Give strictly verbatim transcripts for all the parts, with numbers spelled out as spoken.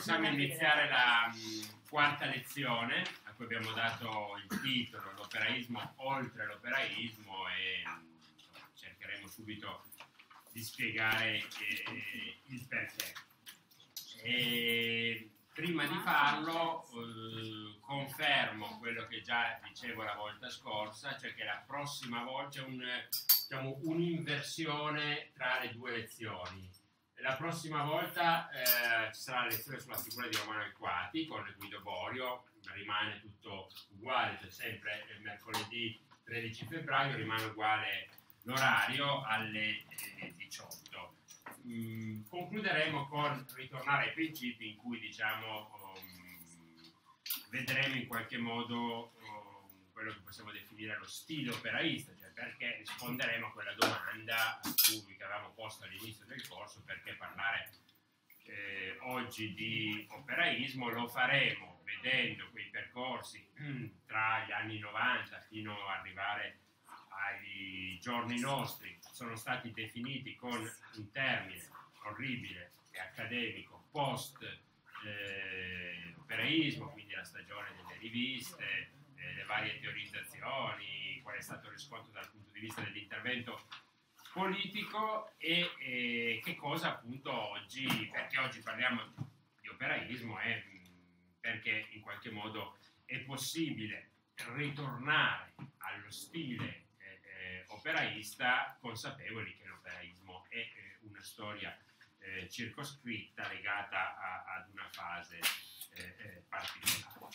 possiamo iniziare la mh, quarta lezione a cui abbiamo dato il titolo l'operaismo oltre l'operaismo e mh, cercheremo subito di spiegare eh, il perché. E prima di farlo eh, confermo quello che già dicevo la volta scorsa, cioè che la prossima volta c'è un, diciamo, un'inversione tra le due lezioni. La prossima volta eh, ci sarà la lezione sulla figura di Romano Alquati con Guido Borio, rimane tutto uguale, cioè sempre il mercoledì tredici febbraio, rimane uguale l'orario alle eh, diciotto. Mm, concluderemo con ritornare ai principi in cui diciamo um, vedremo in qualche modo um, quello che possiamo definire lo stile operaista, cioè perché risponderemo a quella domanda a cui che avevamo posto all'inizio del corso: perché parlare eh, oggi di operaismo. Lo faremo vedendo quei percorsi mm, tra gli anni novanta fino ad arrivare ai giorni nostri. Sono stati definiti con un termine orribile e accademico, post eh, operaismo, quindi la stagione delle riviste, eh, le varie teorizzazioni, qual è stato il riscontro dal punto di vista dell'intervento politico e, e che cosa appunto oggi, perché oggi parliamo di operaismo e perché in qualche modo è possibile ritornare allo stile operaista, consapevoli che l'operaismo è eh, una storia eh, circoscritta legata a, ad una fase eh, eh, particolare.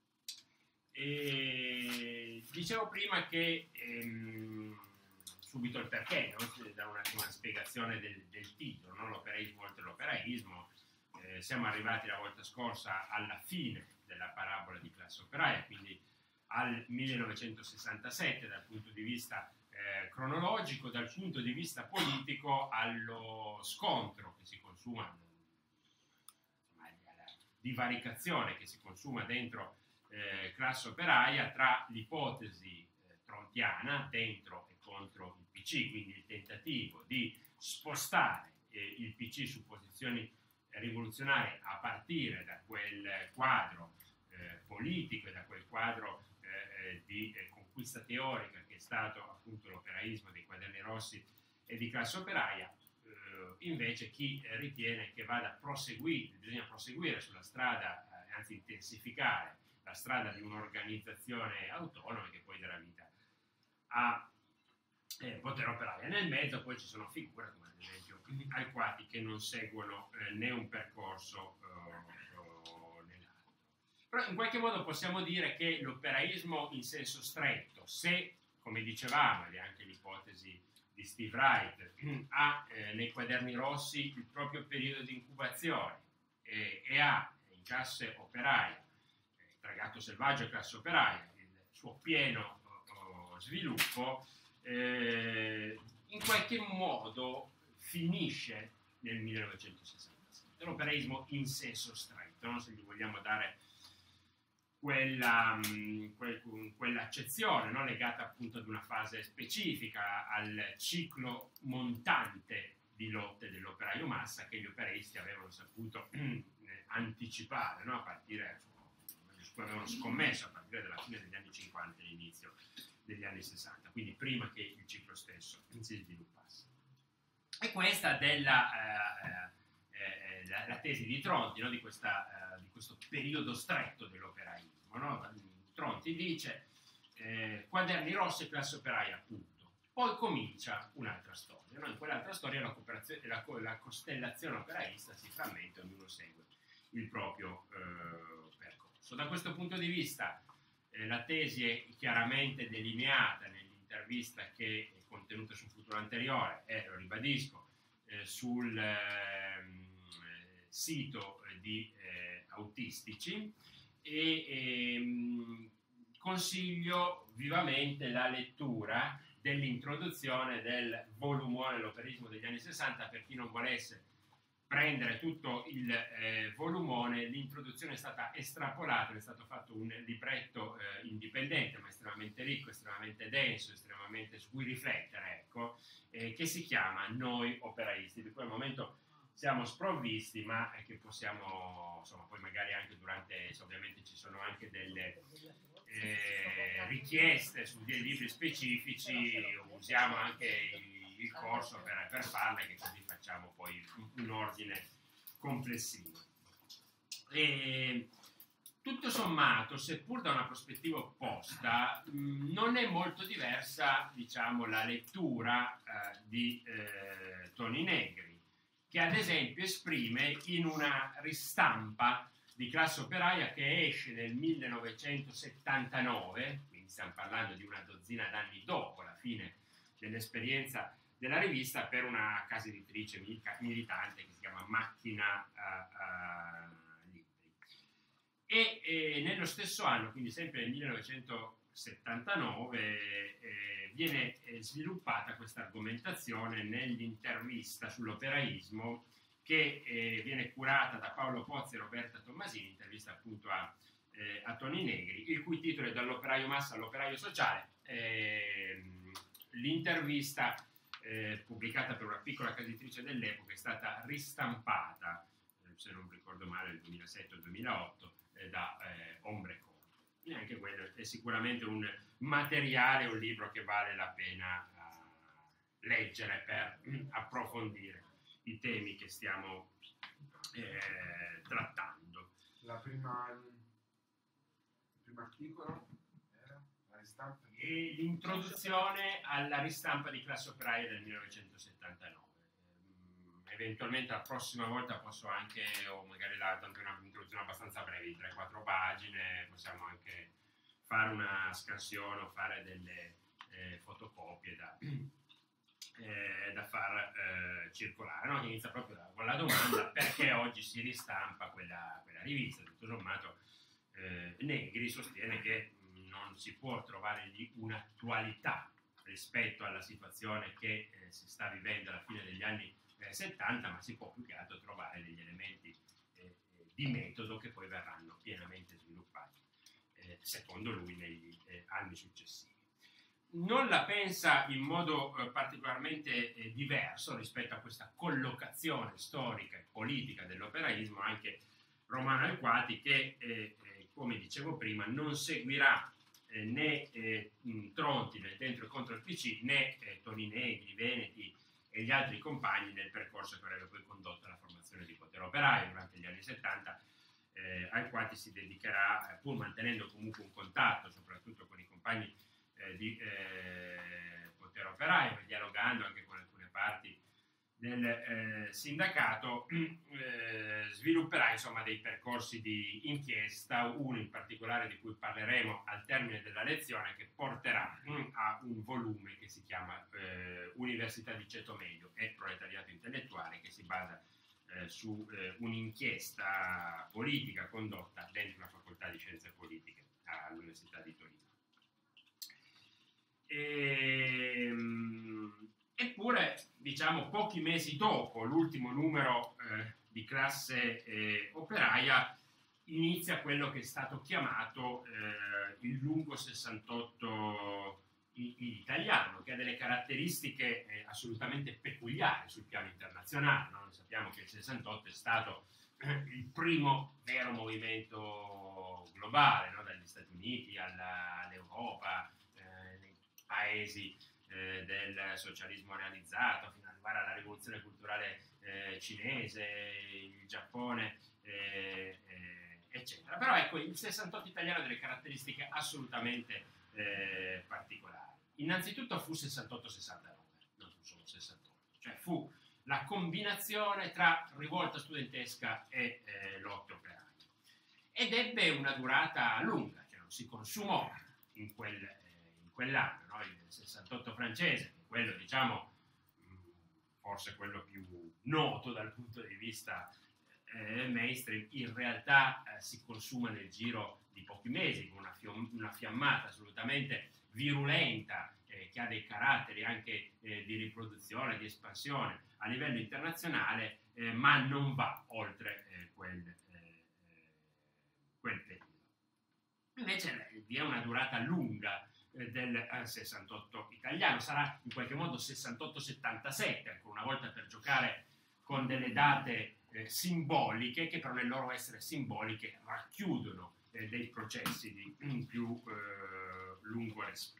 E dicevo prima che ehm, subito il perché, no? Da una, una spiegazione del, del titolo, no? L'operaismo oltre l'operaismo. Eh, siamo arrivati la volta scorsa alla fine della parabola di classe operaia, quindi al millenovecentosessantasette dal punto di vista eh, cronologico, dal punto di vista politico allo scontro che si consuma, insomma, alla divaricazione che si consuma dentro eh, classe operaia tra l'ipotesi eh, trontiana dentro e contro il P C, quindi il tentativo di spostare eh, il P C su posizioni rivoluzionarie a partire da quel quadro eh, politico e da quel quadro eh, di eh, conquista teorica che è stato appunto l'operaismo dei Quaderni Rossi e di classe operaia. Eh, invece chi eh, ritiene che vada proseguire, bisogna proseguire sulla strada, eh, anzi intensificare la strada di un'organizzazione autonoma che poi darà vita a eh, potere operaio. Nel mezzo poi ci sono figure come ad esempio Alquati che non seguono eh, né un percorso eh, o nell'altro. Però in qualche modo possiamo dire che l'operaismo in senso stretto, se come dicevamo, ed è anche l'ipotesi di Steve Wright, ha eh, nei Quaderni Rossi il proprio periodo di incubazione eh, e ha in classe operaia, eh, tra gatto selvaggio e classe operaia, il suo pieno oh, sviluppo, eh, in qualche modo finisce nel millenovecentosessantasette. L'operaismo in senso stretto, no? Se gli vogliamo dare quella, mh, quel, quell'accezione, no? Legata appunto ad una fase specifica, al ciclo montante di lotte dell'operaio massa che gli operaisti avevano saputo eh, anticipare, no? A partire, su cui avevano scommesso a partire dalla fine degli anni cinquanta e l'inizio degli anni sessanta, quindi prima che il ciclo stesso si sviluppasse. E questa della eh, eh, la, la tesi di Tronti, no? di, questa, eh, di questo periodo stretto dell'operaismo. No? Tronti dice eh, Quaderni Rossi e classe operaia, punto. Poi comincia un'altra storia. No? In quell'altra storia la, la, la costellazione operaista si frammenta e ognuno segue il proprio eh, percorso. Da questo punto di vista eh, la tesi è chiaramente delineata nell'intervista che è contenuta sul futuro anteriore e, lo ribadisco, eh, sul eh, sito di eh, Autistici e ehm, consiglio vivamente la lettura dell'introduzione del volumone L'operismo degli anni sessanta per chi non volesse prendere tutto il eh, volumone. L'introduzione è stata estrapolata, è stato fatto un libretto eh, indipendente ma estremamente ricco, estremamente denso, estremamente su cui riflettere, ecco, eh, che si chiama Noi operaisti, di cui al momento siamo sprovvisti, ma che possiamo, insomma, poi magari anche durante, ovviamente ci sono anche delle eh, richieste su dei libri specifici, usiamo anche il, il corso per, per farle, che così facciamo poi un, un ordine complessivo. E, tutto sommato, seppur da una prospettiva opposta, mh, non è molto diversa, diciamo, la lettura eh, di eh, Toni Negri, che ad esempio esprime in una ristampa di Classe Operaia che esce nel millenovecentosettantanove, quindi stiamo parlando di una dozzina d'anni dopo la fine dell'esperienza della rivista, per una casa editrice militante che si chiama Macchina uh, uh, E eh, nello stesso anno, quindi sempre nel millenovecentosettantanove, eh, viene eh, sviluppata questa argomentazione nell'intervista sull'operaismo che eh, viene curata da Paolo Pozzi e Roberta Tommasini, intervista appunto a, eh, a Toni Negri, il cui titolo è Dall'operaio massa all'operaio sociale. Eh, l'intervista eh, pubblicata per una piccola casa editrice dell'epoca è stata ristampata, eh, se non ricordo male, nel duemilasette o duemilaotto, da eh, Ombre Conto. E anche quello è sicuramente un materiale, un libro che vale la pena uh, leggere per mm, approfondire i temi che stiamo eh, trattando. La prima, il primo articolo era la ristampa di... E l'introduzione alla ristampa di Classe Operaia del millenovecentosettantanove. Eventualmente la prossima volta posso anche, o magari la, tanto una introduzione abbastanza breve di tre quattro pagine, possiamo anche fare una scansione o fare delle eh, fotocopie da, eh, da far eh, circolare, no? Che inizia proprio da, con la domanda: perché oggi si ristampa quella, quella rivista? Tutto sommato eh, Negri sostiene che non si può trovare lì un'attualità rispetto alla situazione che eh, si sta vivendo alla fine degli anni settanta, ma si può più che altro trovare degli elementi eh, di metodo che poi verranno pienamente sviluppati, eh, secondo lui, negli eh, anni successivi. Non la pensa in modo eh, particolarmente eh, diverso rispetto a questa collocazione storica e politica dell'operaismo anche Romano Alquati, che, eh, eh, come dicevo prima, non seguirà eh, né eh, Tronti nel Dentro e contro il P C, né eh, Toni Negri, Veneti e gli altri compagni nel percorso che avrebbe poi condotto alla formazione di Potere Operaio durante gli anni settanta, eh, Alquati si dedicherà, eh, pur mantenendo comunque un contatto soprattutto con i compagni eh, di eh, Potere Operaio, dialogando anche con alcune parti del eh, sindacato, eh, svilupperà insomma dei percorsi di inchiesta, uno in particolare di cui parleremo al termine della lezione, che porterà mh, a un volume che si chiama eh, Università di Ceto Medio e Proletariato Intellettuale, che si basa eh, su eh, un'inchiesta politica condotta dentro la Facoltà di Scienze Politiche all'Università di Torino. E, Eppure, diciamo, pochi mesi dopo l'ultimo numero eh, di Classe eh, Operaia, inizia quello che è stato chiamato eh, il lungo sessantotto italiano, che ha delle caratteristiche eh, assolutamente peculiari sul piano internazionale. No? Noi sappiamo che il sessantotto è stato eh, il primo vero movimento globale, no? Dagli Stati Uniti alla, all'Europa, eh, nei paesi Eh, del socialismo realizzato, fino ad arrivare alla rivoluzione culturale eh, cinese, il Giappone, eh, eh, eccetera. Però ecco, il sessantotto italiano ha delle caratteristiche assolutamente eh, particolari. Innanzitutto fu sessantotto sessantanove, non fu solo sessantotto, cioè fu la combinazione tra rivolta studentesca e eh, lotte operaie. Ed ebbe una durata lunga, cioè non si consumò in quel in quell'anno, no? Il sessantotto francese, che è quello, diciamo, forse quello più noto dal punto di vista eh, mainstream, in realtà eh, si consuma nel giro di pochi mesi, con una, fiom- una fiammata assolutamente virulenta, eh, che ha dei caratteri anche eh, di riproduzione, di espansione a livello internazionale, eh, ma non va oltre eh, quel, eh, quel periodo. Invece vi è una durata lunga del eh, sessantotto italiano, sarà in qualche modo sessantotto settantasette, ancora una volta per giocare con delle date eh, simboliche, che però nel loro essere simboliche racchiudono eh, dei processi di un più eh, lungo respiro.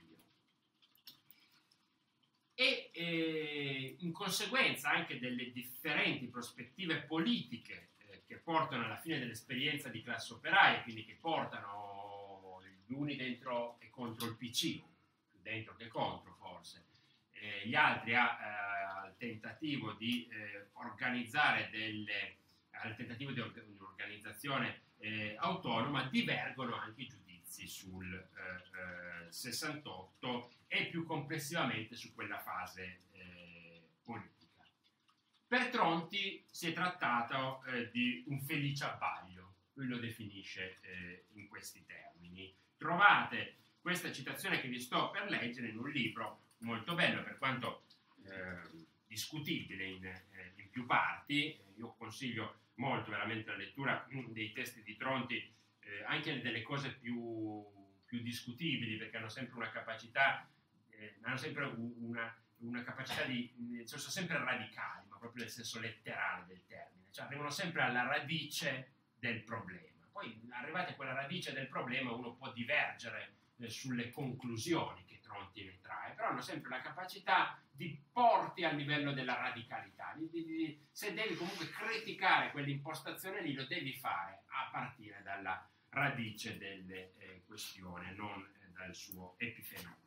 E eh, in conseguenza anche delle differenti prospettive politiche eh, che portano alla fine dell'esperienza di classe operaia, quindi che portano gli uni dentro e contro il P C, più dentro che contro forse, eh, gli altri a, eh, al tentativo di eh, organizzare delle, al tentativo di or- un'organizzazione eh, autonoma, divergono anche i giudizi sul eh, eh, sessantotto e più complessivamente su quella fase eh, politica. Per Tronti si è trattato eh, di un felice abbaglio, lui lo definisce eh, in questi termini. Trovate questa citazione che vi sto per leggere in un libro molto bello, per quanto eh, discutibile in, eh, in più parti. Io consiglio molto veramente la lettura dei testi di Tronti, eh, anche delle cose più, più discutibili, perché hanno sempre una capacità Eh, hanno sempre una, una capacità di, cioè sono sempre radicali, ma proprio nel senso letterale del termine, cioè arrivano sempre alla radice del problema. Poi arrivati a quella radice del problema uno può divergere eh, sulle conclusioni che Tronti ne trae, però hanno sempre la capacità di porti al livello della radicalità. Di, di, di, se devi comunque criticare quell'impostazione lì, lo devi fare a partire dalla radice delle eh, questioni, non eh, dal suo epifenomeno.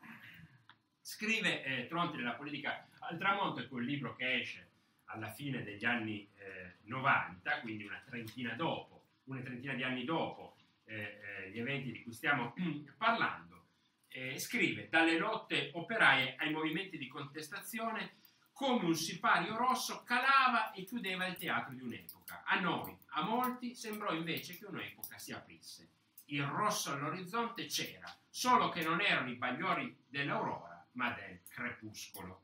Scrive eh, Tronti nella politica al tramonto, è quel libro che esce alla fine degli anni eh, novanta, quindi una trentina dopo, una trentina di anni dopo eh, eh, gli eventi di cui stiamo parlando. Eh, scrive: dalle lotte operaie ai movimenti di contestazione, come un sipario rosso calava e chiudeva il teatro di un'epoca. A noi, a molti, sembrò invece che un'epoca si aprisse. Il rosso all'orizzonte c'era, solo che non erano i bagliori dell'aurora, ma del crepuscolo.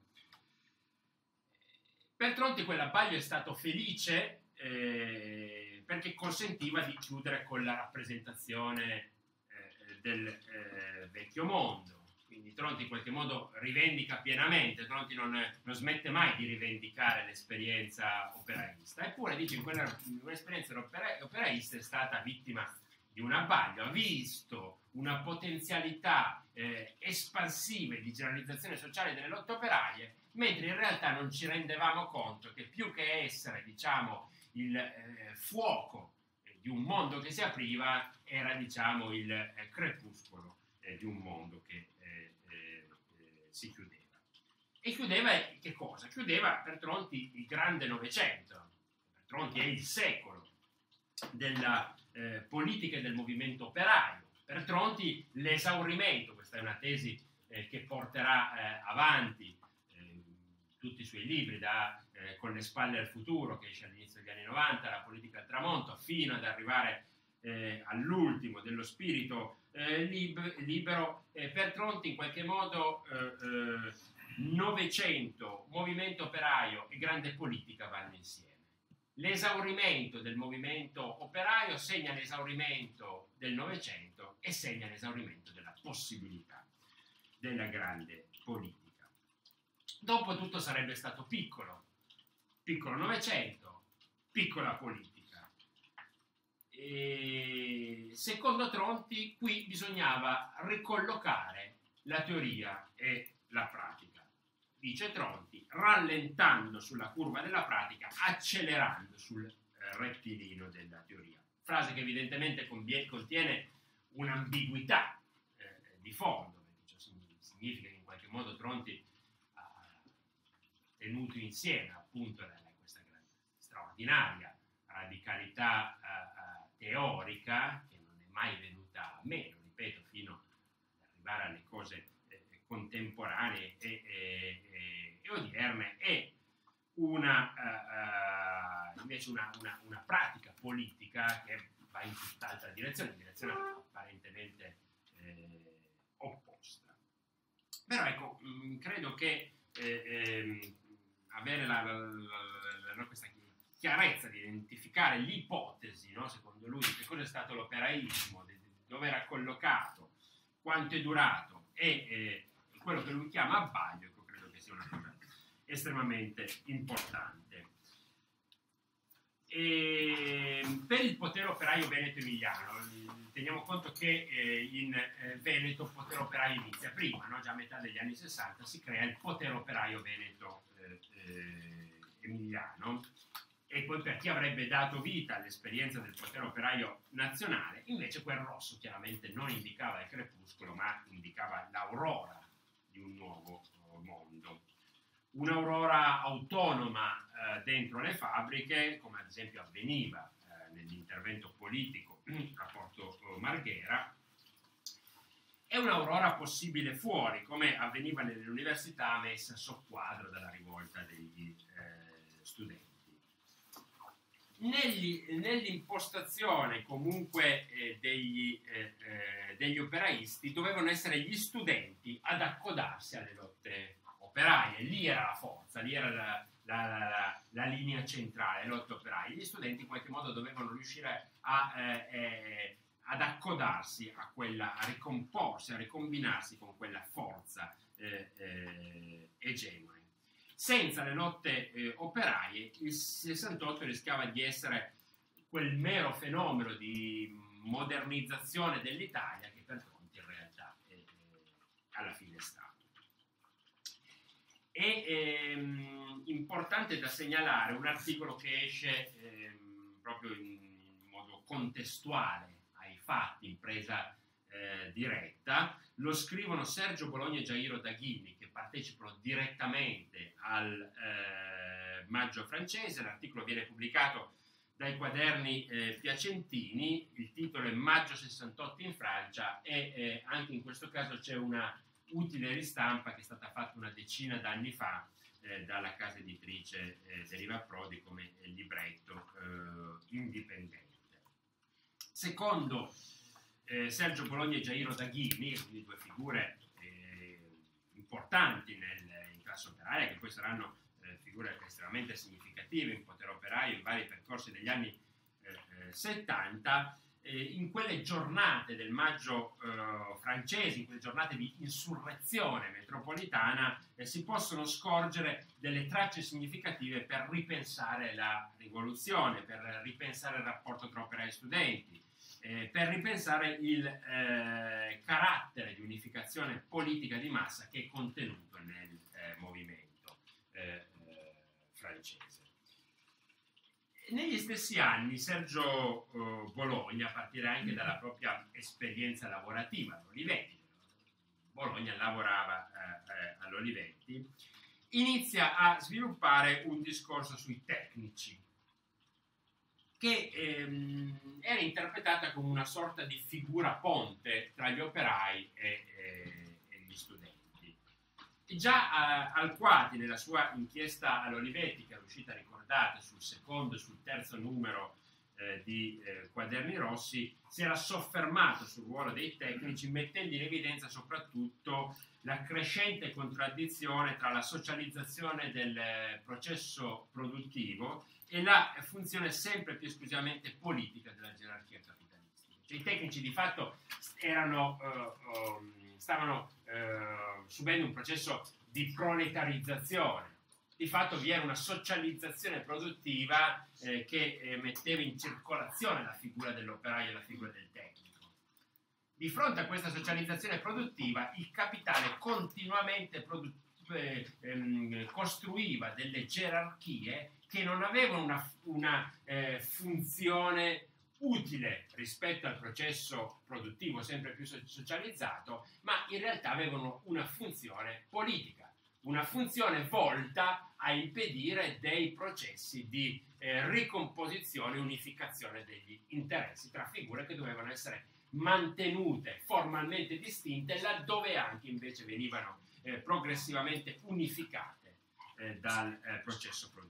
Per Tronti quell'abbaglio è stato felice eh, perché consentiva di chiudere con la rappresentazione eh, del eh, vecchio mondo. Quindi Tronti in qualche modo rivendica pienamente, Tronti non, non smette mai di rivendicare l'esperienza operaista, eppure dice in quella in un'esperienza opera, operaista è stata vittima di un abbaglio, ha visto una potenzialità eh, espansiva e di generalizzazione sociale delle lotte operaie, mentre in realtà non ci rendevamo conto che più che essere, diciamo, il eh, fuoco eh, di un mondo che si apriva, era, diciamo, il eh, crepuscolo eh, di un mondo che eh, eh, si chiudeva. E chiudeva che cosa? Chiudeva per Tronti il grande Novecento. Per Tronti è il secolo della eh, politica e del movimento operaio. Per Tronti l'esaurimento, questa è una tesi eh, che porterà eh, avanti eh, tutti i suoi libri, da eh, Con le spalle al futuro, che esce all'inizio degli anni novanta, La politica al tramonto, fino ad arrivare eh, all'ultimo, dello spirito eh, lib- libero. Eh, per Tronti in qualche modo eh, eh, Novecento, movimento operaio e grande politica vanno insieme. L'esaurimento del movimento operaio segna l'esaurimento del Novecento e segna l'esaurimento della possibilità della grande politica. Dopo tutto sarebbe stato piccolo, piccolo Novecento, piccola politica. E secondo Tronti qui bisognava ricollocare la teoria e la pratica. Dice Tronti, rallentando sulla curva della pratica, accelerando sul eh, rettilineo della teoria. Frase che evidentemente conviene, contiene un'ambiguità eh, di fondo, perché ciò significa che in qualche modo Tronti ha tenuto insieme appunto questa straordinaria radicalità eh, teorica, che non è mai venuta a meno, ripeto, fino ad arrivare alle cose contemporanee e, e, e, e odierne, e una uh, uh, invece una, una, una pratica politica che va in tutt'altra direzione, in direzione apparentemente eh, opposta. Però ecco, mh, credo che eh, eh, avere la, la, la, la, questa chiarezza di identificare l'ipotesi, no, secondo lui, che cosa è stato l'operaismo, dove era collocato, quanto è durato e eh, quello che lui chiama abbaglio, ecco, credo che sia una cosa estremamente importante. E per il potere operaio veneto emiliano, teniamo conto che eh, in eh, Veneto il potere operaio inizia prima, no? Già a metà degli anni sessanta si crea il potere operaio veneto eh, eh, emiliano, e poi per chi avrebbe dato vita all'esperienza del potere operaio nazionale, invece quel rosso chiaramente non indicava il crepuscolo, ma indicava l'aurora di un nuovo mondo. Un'aurora autonoma eh, dentro le fabbriche, come ad esempio avveniva eh, nell'intervento politico a Porto Marghera, e un'aurora possibile fuori, come avveniva nelle università messa a soqquadro dalla rivolta degli eh, studenti. Negli, nell'impostazione comunque eh, degli, eh, eh, degli operaisti dovevano essere gli studenti ad accodarsi alle lotte operaie, lì era la forza, lì era la, la, la, la, la linea centrale, le lotte operaie. Gli studenti in qualche modo dovevano riuscire a, eh, eh, ad accodarsi a quella, a ricomporsi, a ricombinarsi con quella forza eh, eh, egemone. Senza le lotte eh, operaie il sessantotto rischiava di essere quel mero fenomeno di modernizzazione dell'Italia che per Tronti in realtà è, è, alla fine è stato. È ehm, importante da segnalare un articolo che esce ehm, proprio in modo contestuale ai fatti, in presa eh, diretta. Lo scrivono Sergio Bologna e Jairo Daghini, che partecipano direttamente al eh, Maggio francese. L'articolo viene pubblicato dai Quaderni eh, Piacentini, il titolo è Maggio sessantotto in Francia, e eh, anche in questo caso c'è una utile ristampa che è stata fatta una decina d'anni fa eh, dalla casa editrice eh, Deriva Prodi come libretto eh, indipendente. Secondo eh, Sergio Bologna e Jairo Daghini, quindi due figure eh, importanti nel, in classe operaia, che poi saranno eh, figure estremamente significative in potere operaio in vari percorsi degli anni eh, settanta, eh, in quelle giornate del maggio eh, francese, in quelle giornate di insurrezione metropolitana, eh, si possono scorgere delle tracce significative per ripensare la rivoluzione, per ripensare il rapporto tra operai e studenti, eh, per ripensare il eh, carattere di unificazione politica di massa che è contenuto nel eh, movimento eh, eh, francese. Negli stessi anni Sergio eh, Bologna, a partire anche dalla propria esperienza lavorativa all'Olivetti, Bologna lavorava eh, eh, all'Olivetti, inizia a sviluppare un discorso sui tecnici, che ehm, era interpretata come una sorta di figura ponte tra gli operai e, e, e gli studenti. E già eh, Alquati, nella sua inchiesta all'Olivetti, che è uscita ricordata sul secondo e sul terzo numero eh, di eh, Quaderni Rossi, si era soffermato sul ruolo dei tecnici, mettendo in evidenza soprattutto la crescente contraddizione tra la socializzazione del processo produttivo e la funzione sempre più esclusivamente politica della gerarchia capitalistica. Cioè, i tecnici di fatto erano, uh, um, stavano uh, subendo un processo di proletarizzazione. Di fatto vi era una socializzazione produttiva eh, che eh, metteva in circolazione la figura dell'operaio e la figura del tecnico. Di fronte a questa socializzazione produttiva, il capitale continuamente produ- eh, ehm, costruiva delle gerarchie che non avevano una, una eh, funzione utile rispetto al processo produttivo sempre più socializzato, ma in realtà avevano una funzione politica, una funzione volta a impedire dei processi di eh, ricomposizione e unificazione degli interessi tra figure che dovevano essere mantenute formalmente distinte, laddove anche invece venivano eh, progressivamente unificate eh, dal eh, processo produttivo.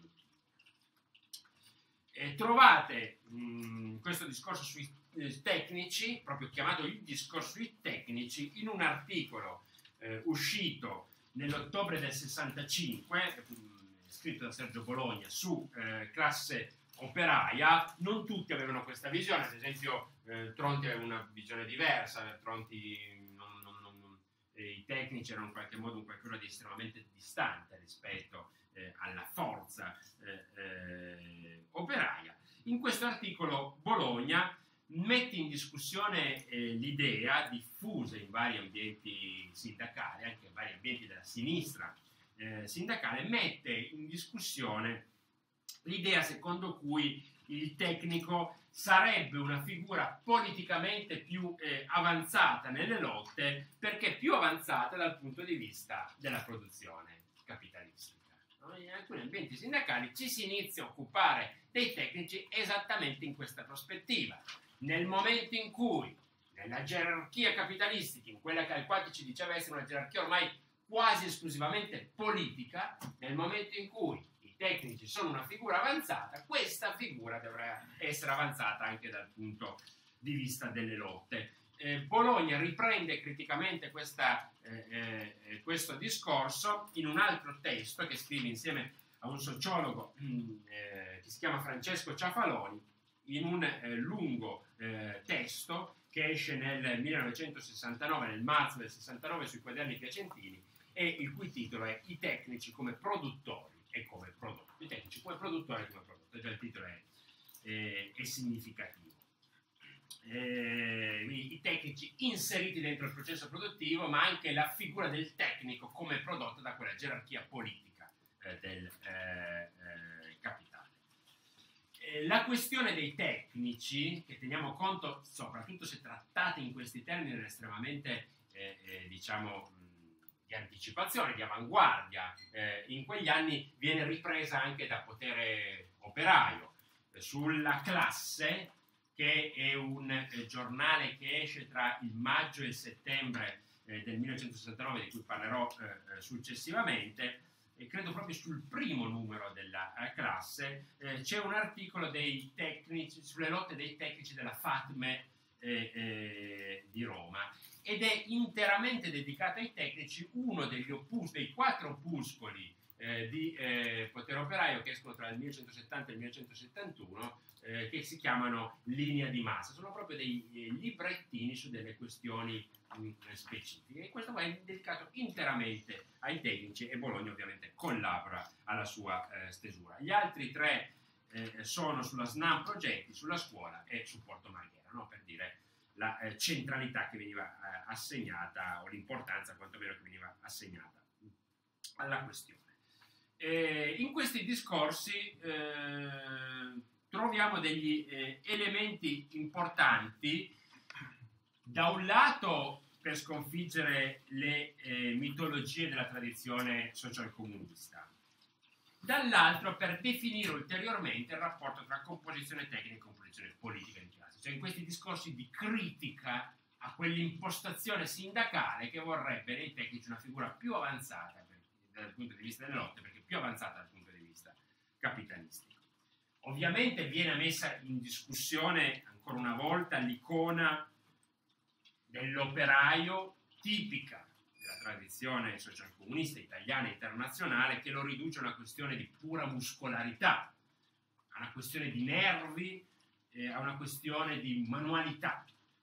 Eh, trovate mh, questo discorso sui eh, tecnici, proprio chiamato il discorso sui tecnici, in un articolo eh, uscito nell'ottobre del sessantacinque, scritto da Sergio Bologna, su eh, classe operaia. Non tutti avevano questa visione, ad esempio eh, Tronti aveva una visione diversa, Tronti non, non, non, non, eh, i tecnici erano in qualche modo un qualcosa di estremamente distante rispetto eh, alla forza eh, eh, operaia. In questo articolo Bologna mette in discussione eh, l'idea diffusa in vari ambienti sindacali, anche in vari ambienti della sinistra eh, sindacale, mette in discussione l'idea secondo cui il tecnico sarebbe una figura politicamente più eh, avanzata nelle lotte, perché più avanzata dal punto di vista della produzione capitalistica. In alcuni ambienti sindacali ci si inizia a occupare dei tecnici esattamente in questa prospettiva. Nel momento in cui, nella gerarchia capitalistica, in quella che Alquati ci diceva essere una gerarchia ormai quasi esclusivamente politica, nel momento in cui i tecnici sono una figura avanzata, questa figura dovrà essere avanzata anche dal punto di vista delle lotte. Eh, Bologna riprende criticamente questa, eh, eh, questo discorso in un altro testo che scrive insieme a un sociologo eh, che si chiama Francesco Ciafaloni, in un eh, lungo eh, testo che esce nel millenovecentosessantanove, nel marzo del sessantanove, sui quaderni piacentini, e il cui titolo è I tecnici come produttori e come prodotti. I tecnici come produttori e come prodotti, già il titolo è, eh, è significativo. Eh, i tecnici inseriti dentro il processo produttivo, ma anche la figura del tecnico come prodotto da quella gerarchia politica eh, del eh, eh, capitale. Eh, la questione dei tecnici, che teniamo conto soprattutto se trattati in questi termini, è estremamente eh, eh, diciamo di anticipazione, di avanguardia, eh, in quegli anni viene ripresa anche da Potere Operaio. Sulla Classe, che è un eh, giornale che esce tra il maggio e il settembre eh, del millenovecentosessantanove, di cui parlerò eh, successivamente, e credo proprio sul primo numero della eh, Classe, eh, c'è un articolo dei tecnici, sulle lotte dei tecnici della FATME eh, eh, di Roma, ed è interamente dedicato ai tecnici, uno degli opus, dei quattro opuscoli eh, di eh, Potere Operaio che escono tra il millenovecentosettanta e il millenovecentosettantuno, eh, che si chiamano Linea di Massa. Sono proprio dei eh, librettini su delle questioni mh, specifiche, e questo qua è dedicato interamente ai tecnici, e Bologna ovviamente collabora alla sua eh, stesura. Gli altri tre eh, sono sulla SNAM Progetti, sulla scuola e su Porto Marghera, no? Per dire la eh, centralità che veniva eh, assegnata, o l'importanza quantomeno che veniva assegnata alla questione. Eh, in questi discorsi eh, troviamo degli eh, elementi importanti, da un lato per sconfiggere le eh, mitologie della tradizione socialcomunista, dall'altro per definire ulteriormente il rapporto tra composizione tecnica e composizione politica di classe. Cioè in questi discorsi di critica a quell'impostazione sindacale che vorrebbe nei tecnici una figura più avanzata per, dal punto di vista delle lotte, perché più avanzata dal punto di vista capitalistico. Ovviamente viene messa in discussione ancora una volta l'icona dell'operaio tipica della tradizione socialcomunista italiana e internazionale, che lo riduce a una questione di pura muscolarità, a una questione di nervi, eh, a una questione di manualità,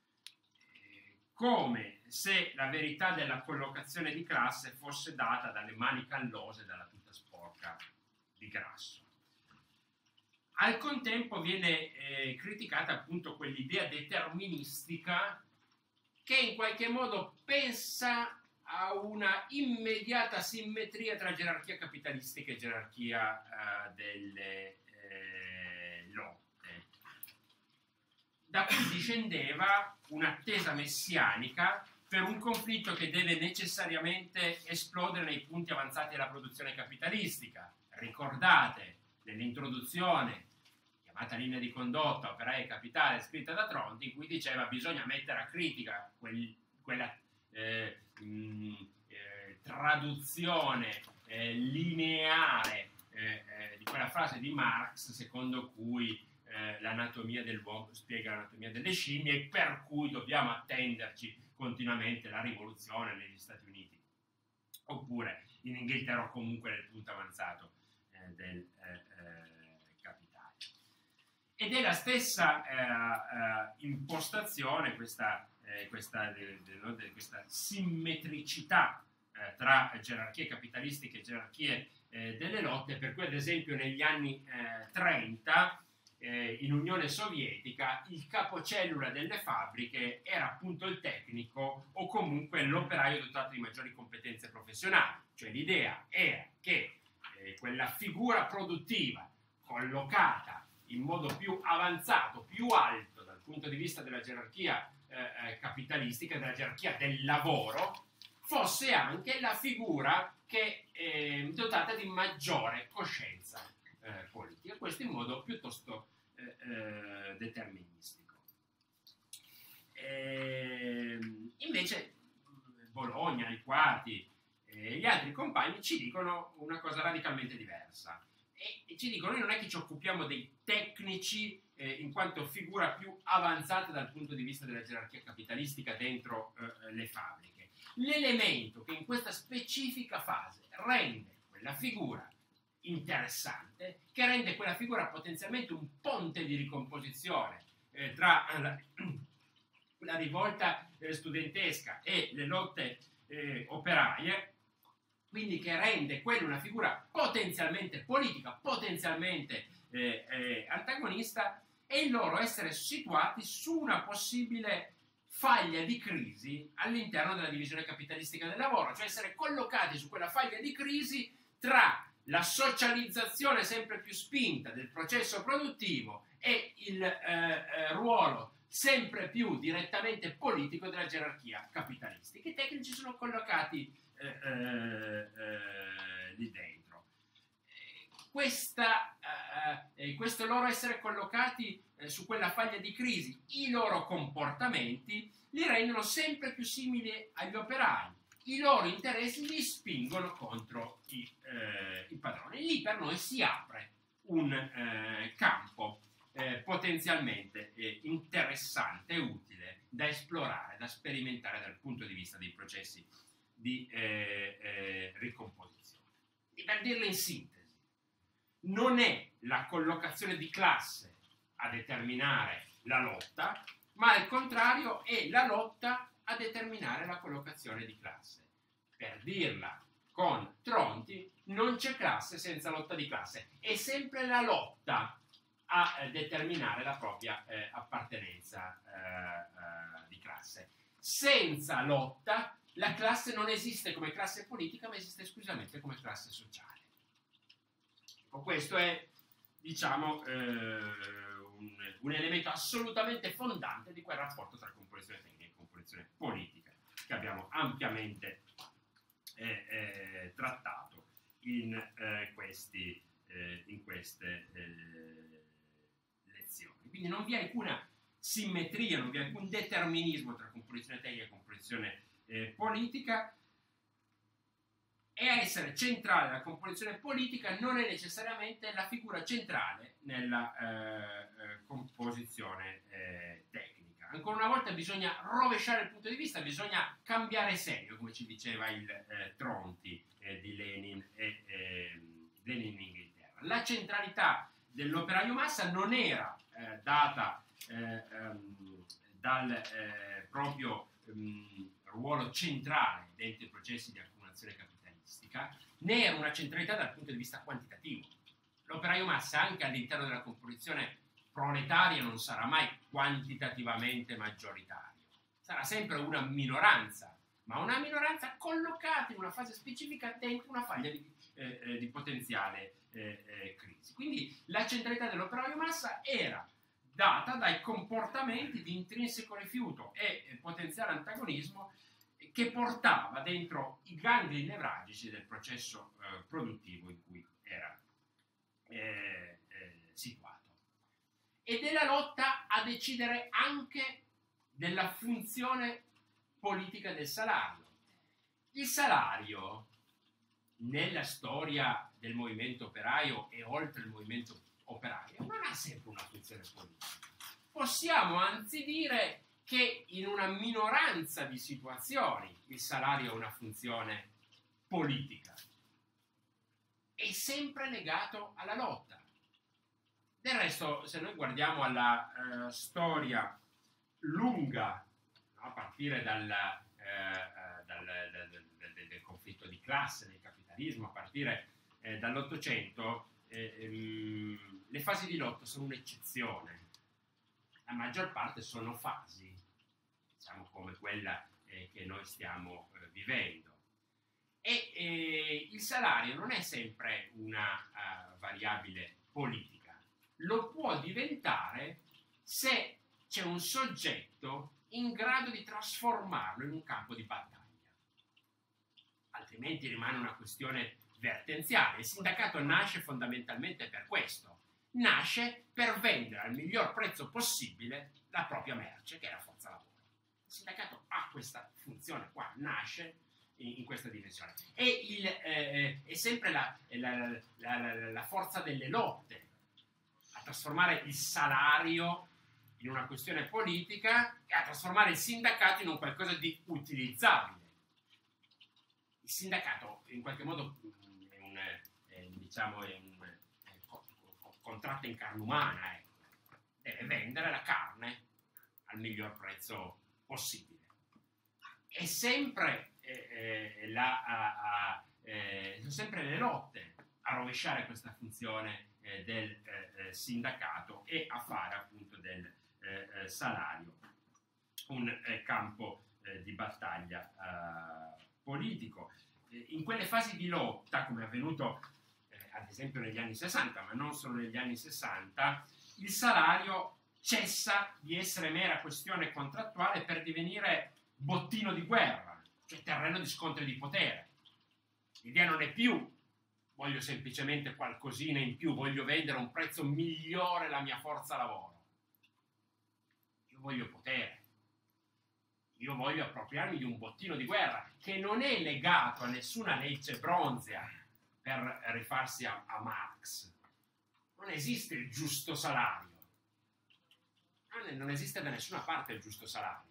eh, come se la verità della collocazione di classe fosse data dalle mani callose e dalla tuta sporca di grasso. Al contempo viene eh, criticata appunto quell'idea deterministica che in qualche modo pensa a una immediata simmetria tra gerarchia capitalistica e gerarchia eh, delle eh, lotte, da cui discendeva un'attesa messianica per un conflitto che deve necessariamente esplodere nei punti avanzati della produzione capitalistica. Ricordate nell'introduzione, chiamata linea di condotta operaia e capitale, scritta da Tronti, in cui diceva bisogna mettere a critica quel, quella eh, mh, eh, traduzione eh, lineare eh, eh, di quella frase di Marx secondo cui eh, l'anatomia dell'uomo spiega l'anatomia delle scimmie, e per cui dobbiamo attenderci continuamente la rivoluzione negli Stati Uniti, oppure in Inghilterra, o comunque nel punto avanzato eh, del eh, eh, capitale. Ed è la stessa eh, eh, impostazione, questa, eh, questa, de, de, de, de, questa simmetricità eh, tra gerarchie capitalistiche e gerarchie eh, delle lotte, per cui ad esempio negli anni eh, trenta eh, in Unione Sovietica il capocellula delle fabbriche era appunto il tecnico o comunque l'operaio dotato di maggiori competenze professionali. Cioè l'idea era che eh, quella figura produttiva collocata in modo più avanzato, più alto dal punto di vista della gerarchia eh, capitalistica, della gerarchia del lavoro, fosse anche la figura che è dotata di maggiore coscienza eh, politica, questo in modo piuttosto eh, eh, deterministico. E, invece Bologna, i Quarti e gli altri compagni ci dicono una cosa radicalmente diversa e, e ci dicono: noi non è che ci occupiamo dei tecnici eh, in quanto figura più avanzata dal punto di vista della gerarchia capitalistica dentro eh, le fabbriche. L'elemento che in questa specifica fase rende quella figura interessante, che rende quella figura potenzialmente un ponte di ricomposizione eh, tra la, la rivolta eh, studentesca e le lotte eh, operaie, quindi che rende quella una figura potenzialmente politica, potenzialmente eh, eh, antagonista, e il loro essere situati su una possibile faglia di crisi all'interno della divisione capitalistica del lavoro, cioè essere collocati su quella faglia di crisi tra la socializzazione sempre più spinta del processo produttivo e il eh, eh, ruolo sempre più direttamente politico della gerarchia capitalistica. I tecnici sono collocati eh, eh, eh, lì dentro. Questa, eh, questo loro essere collocati eh, su quella faglia di crisi, i loro comportamenti li rendono sempre più simili agli operai, i loro interessi li spingono contro i, eh, i padroni. Lì per noi si apre un eh, campo eh, potenzialmente eh, interessante e utile da esplorare, da sperimentare dal punto di vista dei processi di eh, eh, ricomposizione. E per dirlo in sintesi, non è la collocazione di classe a determinare la lotta, ma al contrario è la lotta a determinare la collocazione di classe. Per dirla con Tronti, non c'è classe senza lotta di classe, è sempre la lotta a eh, determinare la propria eh, appartenenza eh, eh, di classe. Senza lotta la classe non esiste come classe politica, ma esiste esclusivamente come classe sociale. Questo è, diciamo, eh, un, un elemento assolutamente fondante di quel rapporto tra composizione tecnica e composizione politica che abbiamo ampiamente eh, eh, trattato in, eh, questi, eh, in queste eh, lezioni. Quindi non vi è alcuna simmetria, non vi è alcun determinismo tra composizione tecnica e composizione eh, politica. E a essere centrale la composizione politica non è necessariamente la figura centrale nella eh, eh, composizione eh, tecnica. Ancora una volta bisogna rovesciare il punto di vista, bisogna cambiare segno, come ci diceva il eh, Tronti eh, di Lenin e eh, Lenin in Inghilterra. La centralità dell'operaio massa non era eh, data eh, ehm, dal eh, proprio ehm, ruolo centrale dentro i processi di accumulazione capitale, né era una centralità dal punto di vista quantitativo. L'operaio massa anche all'interno della composizione proletaria non sarà mai quantitativamente maggioritario, sarà sempre una minoranza, ma una minoranza collocata in una fase specifica dentro una faglia di, eh, eh, di potenziale eh, eh, crisi. Quindi la centralità dell'operaio massa era data dai comportamenti di intrinseco rifiuto e eh, potenziale antagonismo che portava dentro i gangli nevralgici del processo eh, produttivo in cui era eh, eh, situato. E della lotta a decidere anche della funzione politica del salario. Il salario, nella storia del movimento operaio e oltre il movimento operaio, non ha sempre una funzione politica. Possiamo anzi dire che in una minoranza di situazioni il salario ha una funzione politica, è sempre legato alla lotta. Del resto, se noi guardiamo alla eh, storia lunga, no, a partire dal, eh, dal, dal, dal, del conflitto di classe, del capitalismo, a partire eh, dall'Ottocento, eh, ehm, le fasi di lotta sono un'eccezione, la maggior parte sono fasi, diciamo come quella eh, che noi stiamo eh, vivendo. E eh, il salario non è sempre una uh, variabile politica, lo può diventare se c'è un soggetto in grado di trasformarlo in un campo di battaglia. Altrimenti rimane una questione vertenziale. Il sindacato nasce fondamentalmente per questo. Nasce per vendere al miglior prezzo possibile la propria merce, che è la forza lavoro. Il sindacato ha questa funzione qua, nasce in, in questa dimensione. E il, eh, è sempre la, la, la, la, la forza delle lotte a trasformare il salario in una questione politica e a trasformare il sindacato in un qualcosa di utilizzabile. Il sindacato in qualche modo è un, è, diciamo, è un è co- co- contratto in carne umana, ecco. Deve vendere la carne al miglior prezzo possibile. È sempre, eh, eh, la, a, a, eh, sono sempre le lotte a rovesciare questa funzione eh, del eh, sindacato e a fare appunto del eh, salario un eh, campo eh, di battaglia eh, politico. In quelle fasi di lotta, come è avvenuto eh, ad esempio negli anni sessanta, ma non solo negli anni sessanta, il salario cessa di essere mera questione contrattuale per divenire bottino di guerra, cioè terreno di scontri di potere. L'idea non è più voglio semplicemente qualcosina in più, voglio vendere a un prezzo migliore la mia forza lavoro. Io voglio potere. Io voglio appropriarmi di un bottino di guerra che non è legato a nessuna legge bronzea per rifarsi a, a Marx. Non esiste il giusto salario. Non, non esiste da nessuna parte il giusto salario.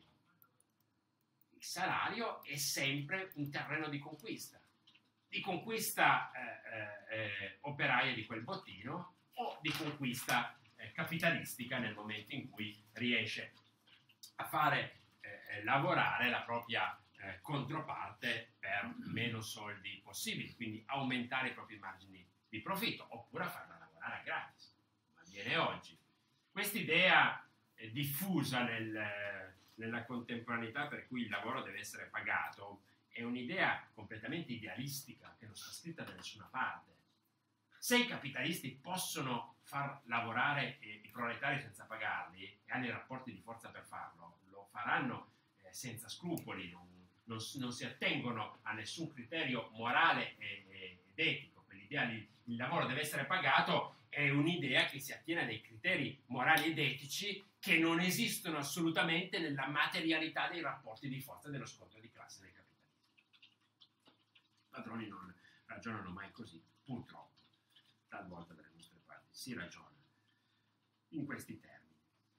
Il salario è sempre un terreno di conquista. Di conquista eh, eh, operaia di quel bottino o di conquista eh, capitalistica nel momento in cui riesce a fare Eh, lavorare la propria eh, controparte per meno soldi possibili, quindi aumentare i propri margini di profitto, oppure a farla lavorare a gratis, come avviene oggi. Quest'idea eh, diffusa nel, nella contemporaneità per cui il lavoro deve essere pagato è un'idea completamente idealistica che non sta scritta da nessuna parte. Se i capitalisti possono far lavorare eh, i proletari senza pagarli e hanno i rapporti di forza per farlo, lo faranno eh, senza scrupoli, non, non, non si attengono a nessun criterio morale e, e, ed etico. Quell'idea di il lavoro deve essere pagato è un'idea che si attiene a dei criteri morali ed etici che non esistono assolutamente nella materialità dei rapporti di forza dello scontro di classe del capitalismo. I padroni non ragionano mai così, purtroppo. Talvolta dalle nostre parti si ragiona in questi termini.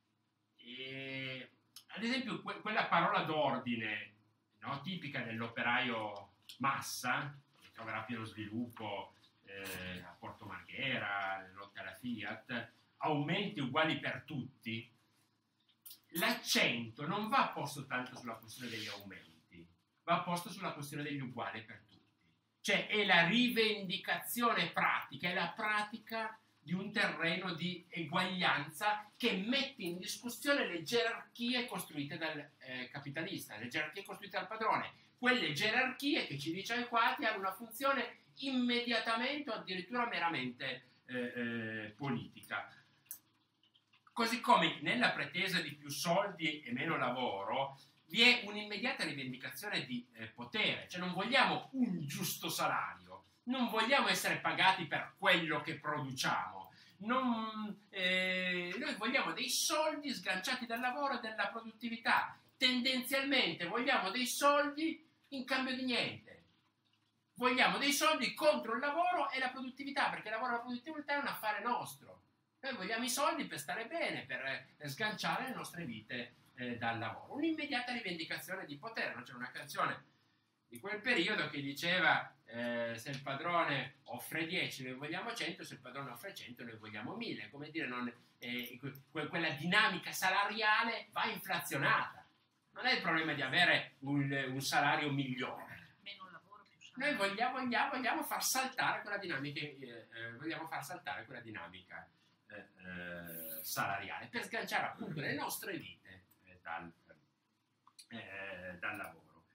E, ad esempio, que- quella parola d'ordine, no, tipica dell'operaio massa, che troverà pieno sviluppo eh, a Porto Marghera, nelle lotte alla Fiat, aumenti uguali per tutti, l'accento non va posto tanto sulla questione degli aumenti, va posto sulla questione degli uguali per tutti. Cioè è la rivendicazione pratica, è la pratica di un terreno di eguaglianza che mette in discussione le gerarchie costruite dal eh, capitalista, le gerarchie costruite dal padrone, quelle gerarchie che ci dice Alquati hanno una funzione immediatamente o addirittura meramente eh, eh, politica. Così come nella pretesa di più soldi e meno lavoro vi è un'immediata rivendicazione di eh, potere, cioè non vogliamo un giusto salario, non vogliamo essere pagati per quello che produciamo, non, eh, noi vogliamo dei soldi sganciati dal lavoro e dalla produttività, tendenzialmente vogliamo dei soldi in cambio di niente, vogliamo dei soldi contro il lavoro e la produttività, perché il lavoro e la produttività è un affare nostro, noi vogliamo i soldi per stare bene, per, per sganciare le nostre vite Eh, dal lavoro, un'immediata rivendicazione di potere. No? C'è una canzone di quel periodo che diceva eh, se il padrone offre dieci noi vogliamo cento, se il padrone offre cento noi vogliamo mille, come dire, non, eh, que- quella dinamica salariale va inflazionata, non è il problema di avere un, un salario migliore, meno lavoro, più salario. noi vogliamo, vogliamo, vogliamo far saltare quella dinamica eh, eh, vogliamo far saltare quella dinamica eh, eh, salariale, per sganciare appunto le nostre vite eh, dal, eh, dal lavoro.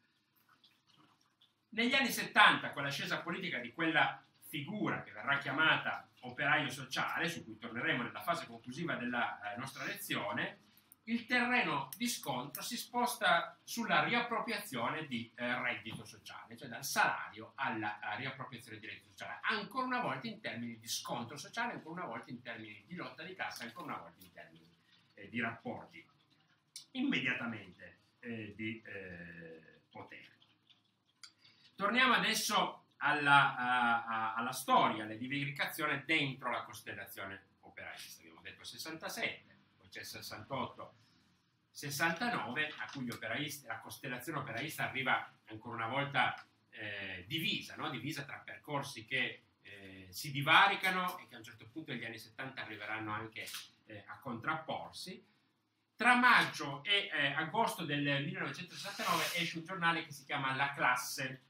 Negli anni settanta, con l'ascesa politica di quella figura che verrà chiamata operaio sociale, su cui torneremo nella fase conclusiva della eh, nostra lezione, il terreno di scontro si sposta sulla riappropriazione di eh, reddito sociale, cioè dal salario alla, alla riappropriazione di reddito sociale, ancora una volta in termini di scontro sociale, ancora una volta in termini di lotta di classe, ancora una volta in termini eh, di rapporti immediatamente eh, di eh, potere. Torniamo adesso alla, a, a, alla storia, alla divaricazione dentro la costellazione operaista. Abbiamo detto sessantasette, poi c'è sessantotto, sessantanove, a cui gli operaisti, la costellazione operaista arriva ancora una volta eh, divisa, no? divisa tra percorsi che eh, si divaricano e che a un certo punto negli anni settanta arriveranno anche eh, a contrapporsi. Tra maggio e eh, agosto del millenovecentosessantanove esce un giornale che si chiama La Classe,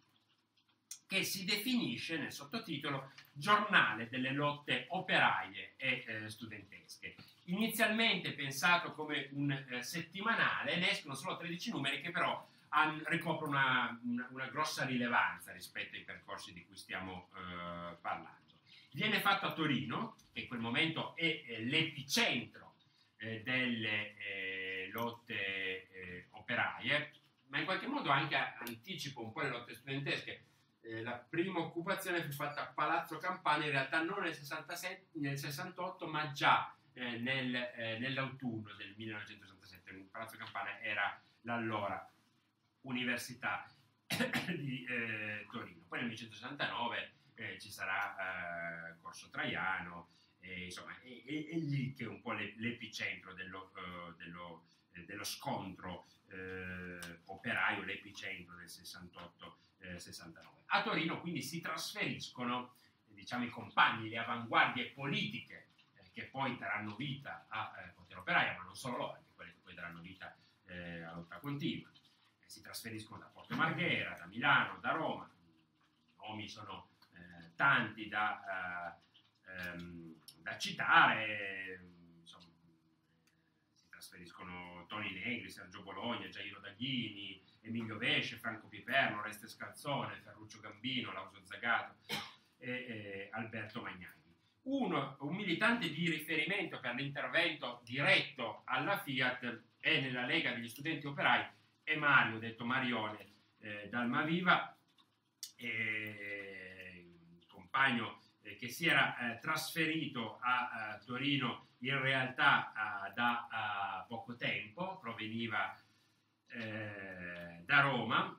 che si definisce nel sottotitolo Giornale delle lotte operaie e eh, studentesche. Inizialmente pensato come un eh, settimanale, ne escono solo tredici numeri che però han, ricoprono una, una, una grossa rilevanza rispetto ai percorsi di cui stiamo eh, parlando. Viene fatto a Torino, che in quel momento è eh, l'epicentro eh, delle eh, lotte eh, operaie, ma in qualche modo anche anticipa un po' le lotte studentesche. Eh, la prima occupazione fu fatta a Palazzo Campana, in realtà non nel, sessantasette, nel sessantotto, ma già eh, nel, eh, nell'autunno del millenovecentosessantasette. Il Palazzo Campana era l'allora Università di eh, Torino. Poi nel millenovecentosessantanove eh, ci sarà eh, Corso Traiano, eh, insomma è, è, è lì che è un po' le, l'epicentro dello, uh, dello, eh, dello scontro eh, operaio, l'epicentro del sessantotto sessantanove. A Torino quindi si trasferiscono diciamo i compagni, le avanguardie politiche eh, che poi daranno vita a eh, Potere Operaio, ma non solo loro, anche quelle che poi daranno vita eh, a lotta continua. Eh, si trasferiscono da Porto Marghera, da Milano, da Roma. I nomi sono eh, tanti da, eh, ehm, da citare, insomma, si trasferiscono Toni Negri, Sergio Bologna, Jairo Daghini, Emilio Vesce, Franco Piperno, Oreste Scalzone, Ferruccio Gambino, Lauso Zagato e, e Alberto Magnaghi. Uno, un militante di riferimento per l'intervento diretto alla Fiat e nella Lega degli Studenti Operai è Mario, detto Marione, eh, Dalmaviva, eh, compagno eh, che si era eh, trasferito a, a Torino in realtà a, da a poco tempo, proveniva Eh, da Roma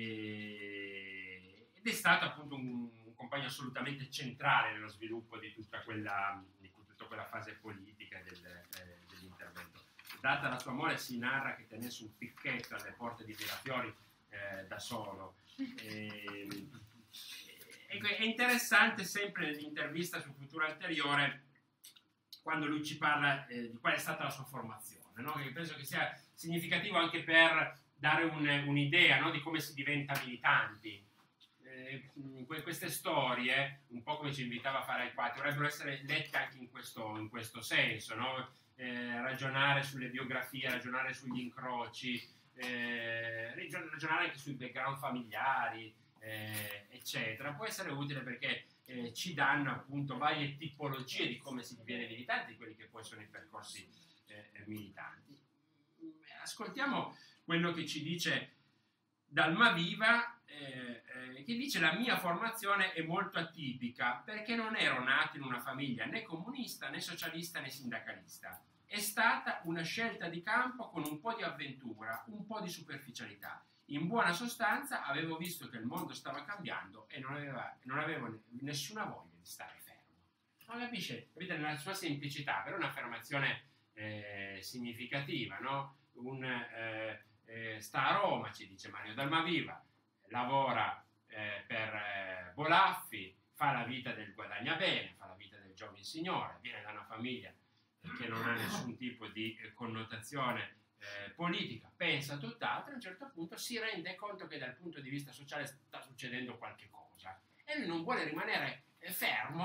e, ed è stato appunto un, un compagno assolutamente centrale nello sviluppo di tutta quella, di tutta quella fase politica del, eh, dell'intervento. Data la sua mole si narra che tenesse un picchetto alle porte di Mirafiori eh, da solo. E, e, è interessante sempre nell'intervista su Futuro Anteriore quando lui ci parla eh, di qual è stata la sua formazione, no? Che penso che sia significativo anche per dare un, un'idea, no, di come si diventa militanti. Eh, queste storie, un po' come ci invitava a fare Alquati, dovrebbero essere lette anche in questo, in questo senso, no? Eh, ragionare sulle biografie, ragionare sugli incroci, eh, ragionare anche sui background familiari, eh, eccetera. Può essere utile perché eh, ci danno appunto varie tipologie di come si diviene militante, di quelli che poi sono i percorsi eh, militanti. Ascoltiamo quello che ci dice Dalmaviva, eh, eh, che dice: la mia formazione è molto atipica perché non ero nato in una famiglia né comunista né socialista né sindacalista. È stata una scelta di campo con un po' di avventura, un po' di superficialità. In buona sostanza avevo visto che il mondo stava cambiando e non, aveva, non avevo nessuna voglia di stare fermo. Non capisce? Vedete, nella sua semplicità, però è un'affermazione eh, significativa, no? Un, eh, eh, sta a Roma, ci dice Mario Dalmaviva, lavora eh, per eh, Bolaffi, fa la vita del guadagna bene, fa la vita del giovane signore, viene da una famiglia eh, che non ha nessun tipo di eh, connotazione eh, politica, pensa tutt'altro. A un certo punto si rende conto che dal punto di vista sociale sta succedendo qualche cosa e lui non vuole rimanere eh, fermo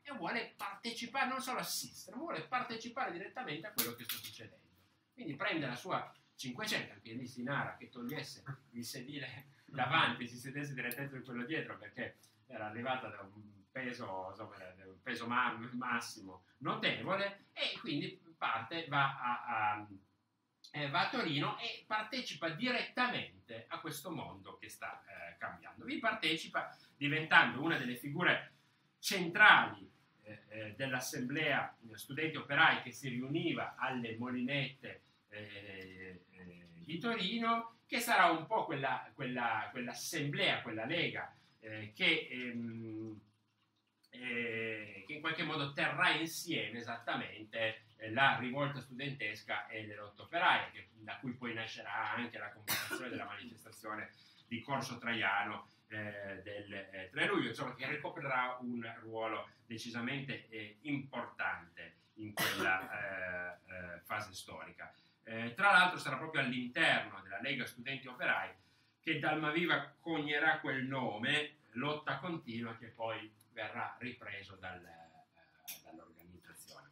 e vuole partecipare, non solo assistere, ma vuole partecipare direttamente a quello che sta succedendo. Quindi prende la sua cinquecento, anche lì si narra che togliesse il sedile davanti e si sedesse direttamente in quello dietro, perché era arrivata da un peso, insomma, da un peso ma- massimo notevole, e quindi parte, va a, a, eh, va a Torino e partecipa direttamente a questo mondo che sta eh, cambiando. Vi partecipa diventando una delle figure centrali eh, eh, dell'assemblea studenti operai che si riuniva alle Molinette eh, eh, di Torino, che sarà un po' quella, quella, quell'assemblea, quella lega eh, che, ehm, eh, che in qualche modo terrà insieme esattamente eh, la rivolta studentesca e le lotte operaie, che, da cui poi nascerà anche la convocazione della manifestazione di Corso Traiano eh, del eh, tre luglio, insomma, che ricoprirà un ruolo decisamente eh, importante in quella eh, eh, fase storica. Eh, tra l'altro sarà proprio all'interno della Lega Studenti Operai che Dalmaviva conierà quel nome, lotta continua, che poi verrà ripreso dal, eh, dall'organizzazione,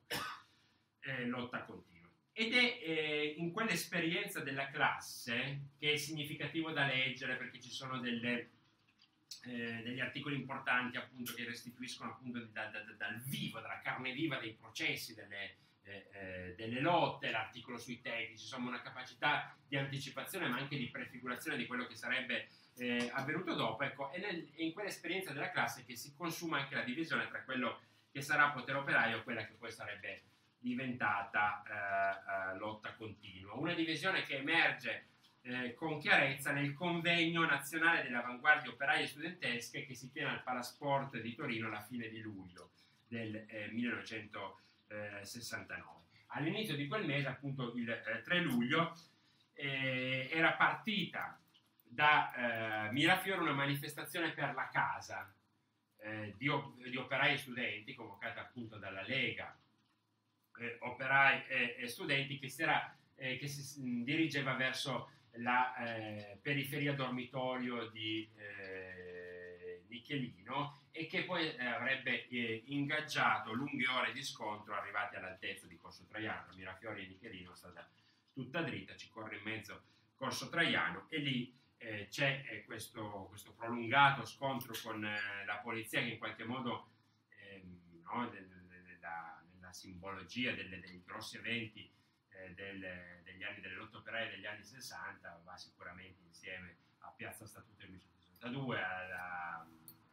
eh, lotta continua. Ed è eh, in quell'esperienza della classe che è significativo da leggere, perché ci sono delle, eh, degli articoli importanti appunto che restituiscono appunto da, da, da, dal vivo, dalla carne viva dei processi, delle Eh, eh, delle lotte, l'articolo sui tecnici, insomma una capacità di anticipazione ma anche di prefigurazione di quello che sarebbe eh, avvenuto dopo, ecco, e nel, in quell'esperienza della classe che si consuma anche la divisione tra quello che sarà potere operaio e quella che poi sarebbe diventata eh, eh, lotta continua, una divisione che emerge eh, con chiarezza nel convegno nazionale delle avanguardie operaie studentesche che si tiene al Palasport di Torino alla fine di luglio del eh, millenovecentosessantanove. All'inizio di quel mese, appunto il eh, tre luglio, eh, era partita da eh, Mirafiori una manifestazione per la casa eh, di, op- di operai e studenti, convocata appunto dalla Lega eh, Operai e, e Studenti, che si, era, eh, che si mh, dirigeva verso la eh, periferia dormitorio di eh, Michelino, e che poi eh, avrebbe eh, ingaggiato lunghe ore di scontro arrivati all'altezza di Corso Traiano. Mirafiori e Michelino è stata tutta dritta, ci corre in mezzo Corso Traiano, e lì eh, c'è eh, questo, questo prolungato scontro con eh, la polizia, che in qualche modo ehm, no, del, della, nella simbologia delle, dei grossi eventi eh, del, degli anni delle lotte operaie degli anni sessanta va sicuramente insieme a Piazza Statuto del millenovecentosessantadue, alla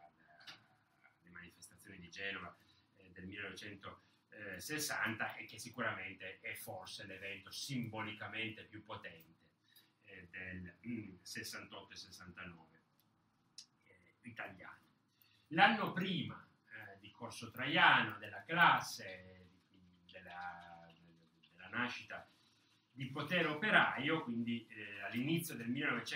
di Genova eh, del millenovecentosessanta, e che sicuramente è forse l'evento simbolicamente più potente eh, del mm, sessantotto e sessantanove eh, italiano. L'anno prima eh, di Corso Traiano, della classe, della, della nascita di potere operaio, quindi eh, all'inizio del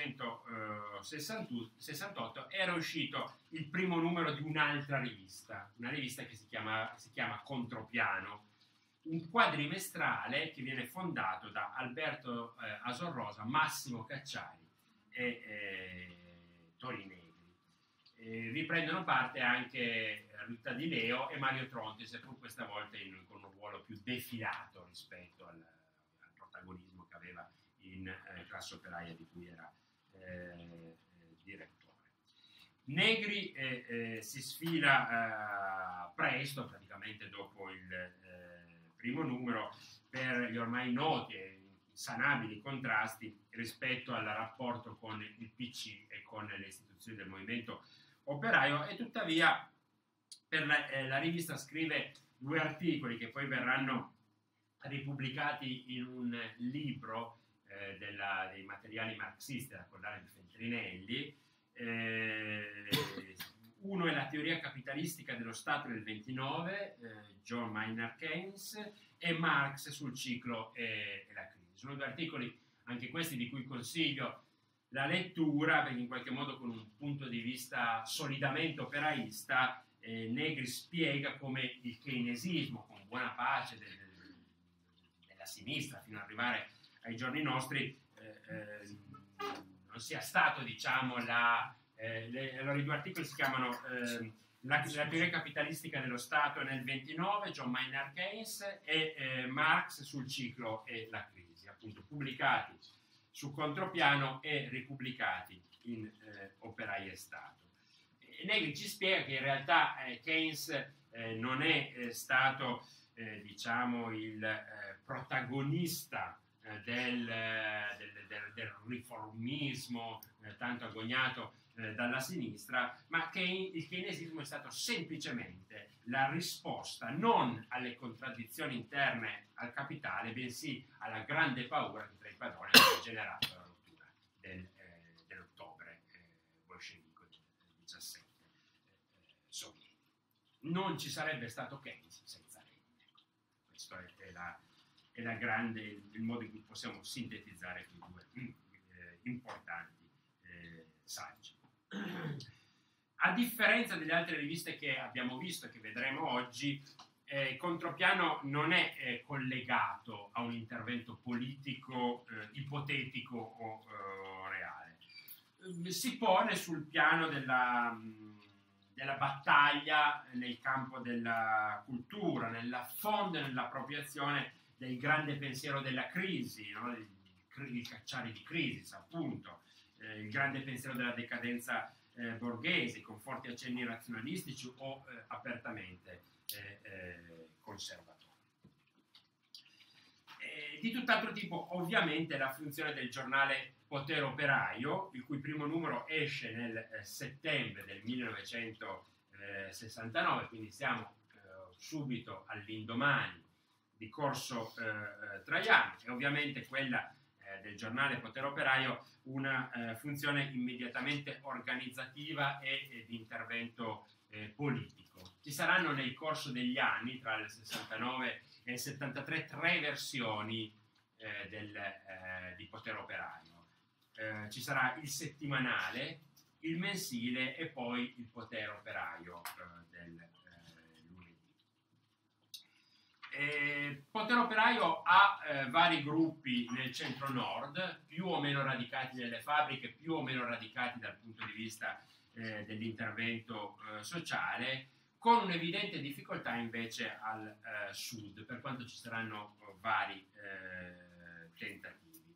millenovecentosessantotto, era uscito il primo numero di un'altra rivista, una rivista che si chiama, si chiama Contropiano, un quadrimestrale che viene fondato da Alberto eh, Asorrosa, Massimo Cacciari e eh, Tori Negri. Eh, vi prendono parte anche Rita Di Leo e Mario Tronti, seppur questa volta in, con un ruolo più defilato rispetto al protagonismo che aveva in eh, Classe Operaia, di cui era eh, direttore. Negri eh, eh, si sfila eh, presto, praticamente dopo il eh, primo numero, per gli ormai noti e insanabili contrasti rispetto al rapporto con il P C e con le istituzioni del movimento operaio, e tuttavia per la, eh, la rivista scrive due articoli che poi verranno ripubblicati in un libro eh, della, dei materiali marxisti da Collare di Feltrinelli. Eh, uno è la teoria capitalistica dello Stato nel ventinove, eh, John Maynard Keynes, e Marx sul ciclo e, e la crisi. Sono due articoli, anche questi, di cui consiglio la lettura, perché in qualche modo con un punto di vista solidamente operaista eh, Negri spiega come il keynesismo, con buona pace del sinistra fino ad arrivare ai giorni nostri, eh, eh, non sia stato, diciamo, la, eh, le, allora i due articoli si chiamano eh, La, la teoria capitalistica dello Stato nel ventinove, John Maynard Keynes, e eh, Marx sul ciclo e la crisi, appunto pubblicati su contropiano e ripubblicati in eh, Operai e Stato. E Negri ci spiega che in realtà eh, Keynes eh, non è eh, stato eh, diciamo il eh, protagonista eh, del, eh, del, del, del riformismo eh, tanto agognato eh, dalla sinistra, ma che il keynesismo è stato semplicemente la risposta non alle contraddizioni interne al capitale, bensì alla grande paura che tra i padroni ha generato la rottura del, eh, dell'ottobre eh, bolscevico del diciassette eh, sovietico. Non ci sarebbe stato Keynes senza Lenin. Questo è, è, la, è la grande, il modo in cui possiamo sintetizzare quei due eh, importanti eh, saggi. A differenza delle altre riviste che abbiamo visto e che vedremo oggi, eh, Contropiano non è eh, collegato a un intervento politico eh, ipotetico o eh, reale. Eh, si pone sul piano della, della battaglia nel campo della cultura, nell'affondo e nell'appropriazione del grande pensiero della crisi, no? il, il cacciare di crisi, appunto, eh, il grande pensiero della decadenza Eh, borghesi, con forti accenni razionalistici o eh, apertamente eh, eh, conservatori. Eh, di tutt'altro tipo, ovviamente, la funzione del giornale Potere Operaio, il cui primo numero esce nel eh, settembre del millenovecentosessantanove, quindi siamo eh, subito all'indomani di Corso eh, Traiano, e ovviamente quella eh, del giornale Potere Operaio una eh, funzione immediatamente organizzativa e, e di intervento eh, politico. Ci saranno nel corso degli anni, tra il sessantanove e il settantatré, tre versioni eh, del, eh, di Potere Operaio. Eh, ci sarà il settimanale, il mensile e poi il Potere Operaio eh, del eh, lunedì. Eh, Potere Operaio ha eh, vari gruppi nel centro-nord, più o meno radicati nelle fabbriche, più o meno radicati dal punto di vista eh, dell'intervento eh, sociale, con un'evidente difficoltà invece al eh, sud, per quanto ci saranno eh, vari eh, tentativi.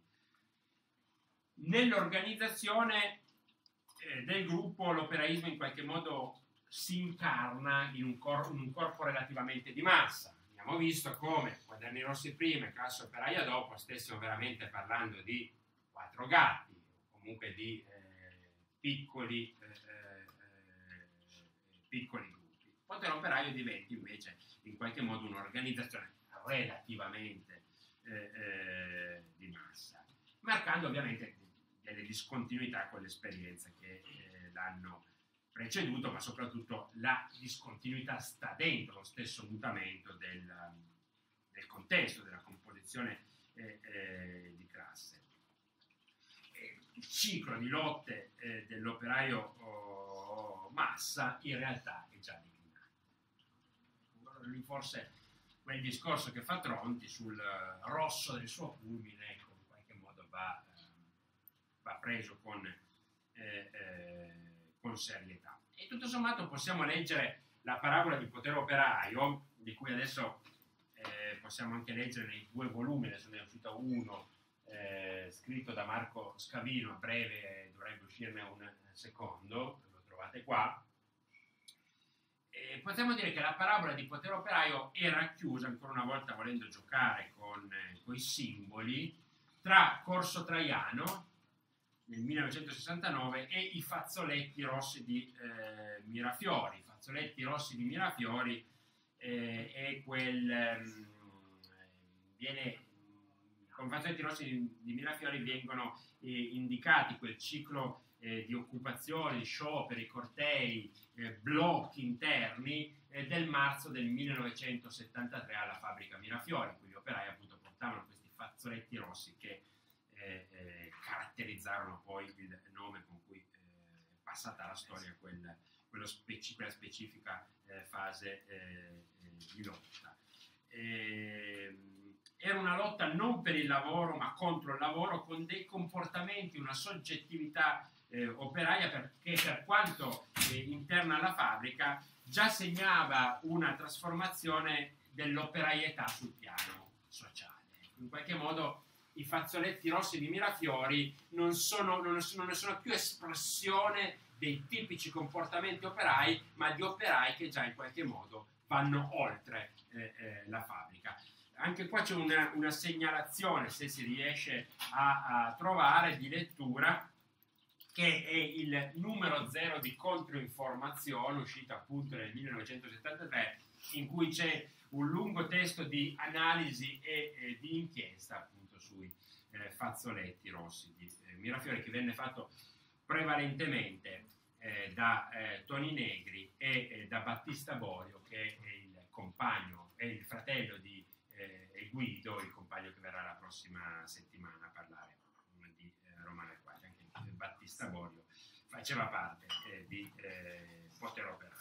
Nell'organizzazione eh, del gruppo l'operaismo in qualche modo si incarna in un, cor- in un corpo relativamente di massa. Abbiamo visto come Quaderni Rossi prima e Classe Operaia dopo stessimo veramente parlando di quattro gatti, o comunque di eh, piccoli, eh, eh, piccoli gruppi. Potere Operaio diventa invece in qualche modo un'organizzazione relativamente eh, eh, di massa, marcando ovviamente delle discontinuità con l'esperienza che eh, l'hanno preceduto, ma soprattutto la discontinuità sta dentro lo stesso mutamento del, del contesto, della composizione eh, eh, di classe. E il ciclo di lotte eh, dell'operaio oh, massa in realtà è già declinato. Forse quel discorso che fa Tronti sul rosso del suo fulmine, ecco, in qualche modo va, eh, va preso con eh, eh, con serietà. E tutto sommato possiamo leggere la parabola di Potere Operaio, di cui adesso eh, possiamo anche leggere nei due volumi, adesso ne è uscito uno eh, scritto da Marco Scavino, a breve dovrebbe uscirne un secondo, lo trovate qua. E possiamo dire che la parabola di Potere Operaio era chiusa, ancora una volta volendo giocare con eh, i simboli, tra Corso Traiano nel millenovecentosessantanove e i fazzoletti rossi di eh, Mirafiori. I fazzoletti rossi di Mirafiori eh, è quel ehm, viene con i fazzoletti rossi di, di Mirafiori vengono eh, indicati quel ciclo eh, di occupazione, di scioperi, cortei, eh, blocchi interni eh, del marzo del millenovecentosettantatré alla fabbrica Mirafiori, in cui gli operai appunto portavano questi fazzoletti rossi che Eh, eh, caratterizzarono poi il nome con cui eh, è passata alla storia quel, quello speci- quella specifica eh, fase eh, di lotta. E, era una lotta non per il lavoro ma contro il lavoro, con dei comportamenti, una soggettività eh, operaia per, che per quanto eh, interna alla fabbrica già segnava una trasformazione dell'operaietà sul piano sociale. In qualche modo i fazzoletti rossi di Mirafiori non sono, non sono, non sono più espressione dei tipici comportamenti operai, ma di operai che già in qualche modo vanno oltre eh, eh, la fabbrica. Anche qua c'è una, una segnalazione, se si riesce a, a trovare, di lettura, che è il numero zero di Controinformazione, uscito appunto nel millenovecentosettantatré, in cui c'è un lungo testo di analisi e, e di inchiesta appunto sui eh, fazzoletti rossi di eh, Mirafiori, che venne fatto prevalentemente eh, da eh, Toni Negri e eh, da Battista Borio, che è il compagno e il fratello di eh, Guido, il compagno che verrà la prossima settimana a parlare di eh, Romano e Quadri. Anche Battista Borio faceva parte eh, di eh, Potere Operaio.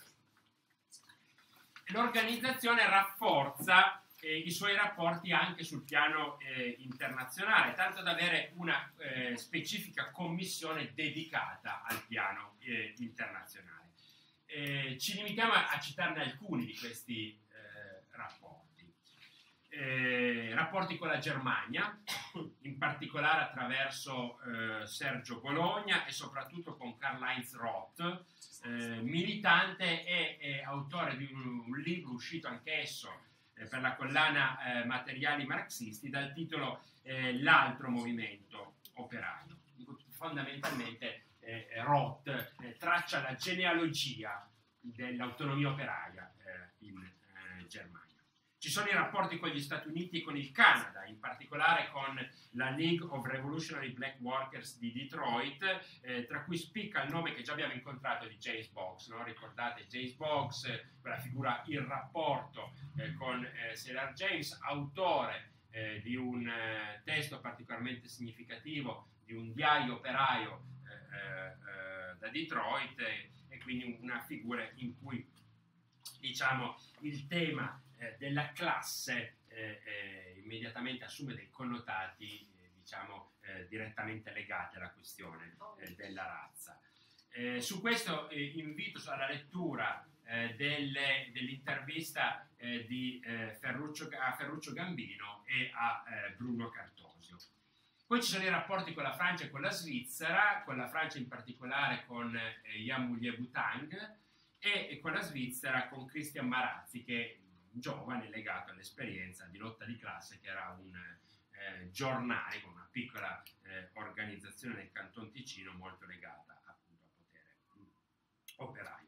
L'organizzazione rafforza eh, i suoi rapporti anche sul piano eh, internazionale, tanto da avere una eh, specifica commissione dedicata al piano eh, internazionale. Eh, ci limitiamo a, a citarne alcuni di questi eh, rapporti. Eh, rapporti con la Germania, in particolare attraverso eh, Sergio Bologna e soprattutto con Karl-Heinz Roth, eh, militante e, e autore di un, un libro uscito anch'esso eh, per la collana eh, Materiali marxisti dal titolo eh, L'altro movimento operaio. Fondamentalmente eh, Roth eh, traccia la genealogia dell'autonomia operaia eh, in eh, Germania. Ci sono i rapporti con gli Stati Uniti e con il Canada, in particolare con la League of Revolutionary Black Workers di Detroit, eh, tra cui spicca il nome che già abbiamo incontrato di James Boggs, no? Ricordate James Boggs, eh, quella figura in rapporto eh, con eh, Sailor James, autore eh, di un eh, testo particolarmente significativo, di un diario operaio eh, eh, da Detroit, eh, e quindi una figura in cui, diciamo, il tema eh, della classe eh, eh, immediatamente assume dei connotati eh, diciamo eh, direttamente legati alla questione eh, della razza. Eh, su questo eh, invito alla lettura eh, delle, dell'intervista eh, di, eh, Ferruccio, a Ferruccio Gambino e a eh, Bruno Cartosio. Poi ci sono i rapporti con la Francia e con la Svizzera, con la Francia in particolare con eh, Jan Moulier Boutang, e, e con la Svizzera con Christian Marazzi, che è un giovane legato all'esperienza di lotta di classe, che era un eh, giornale con una piccola eh, organizzazione nel Canton Ticino molto legata appunto al potere operaio.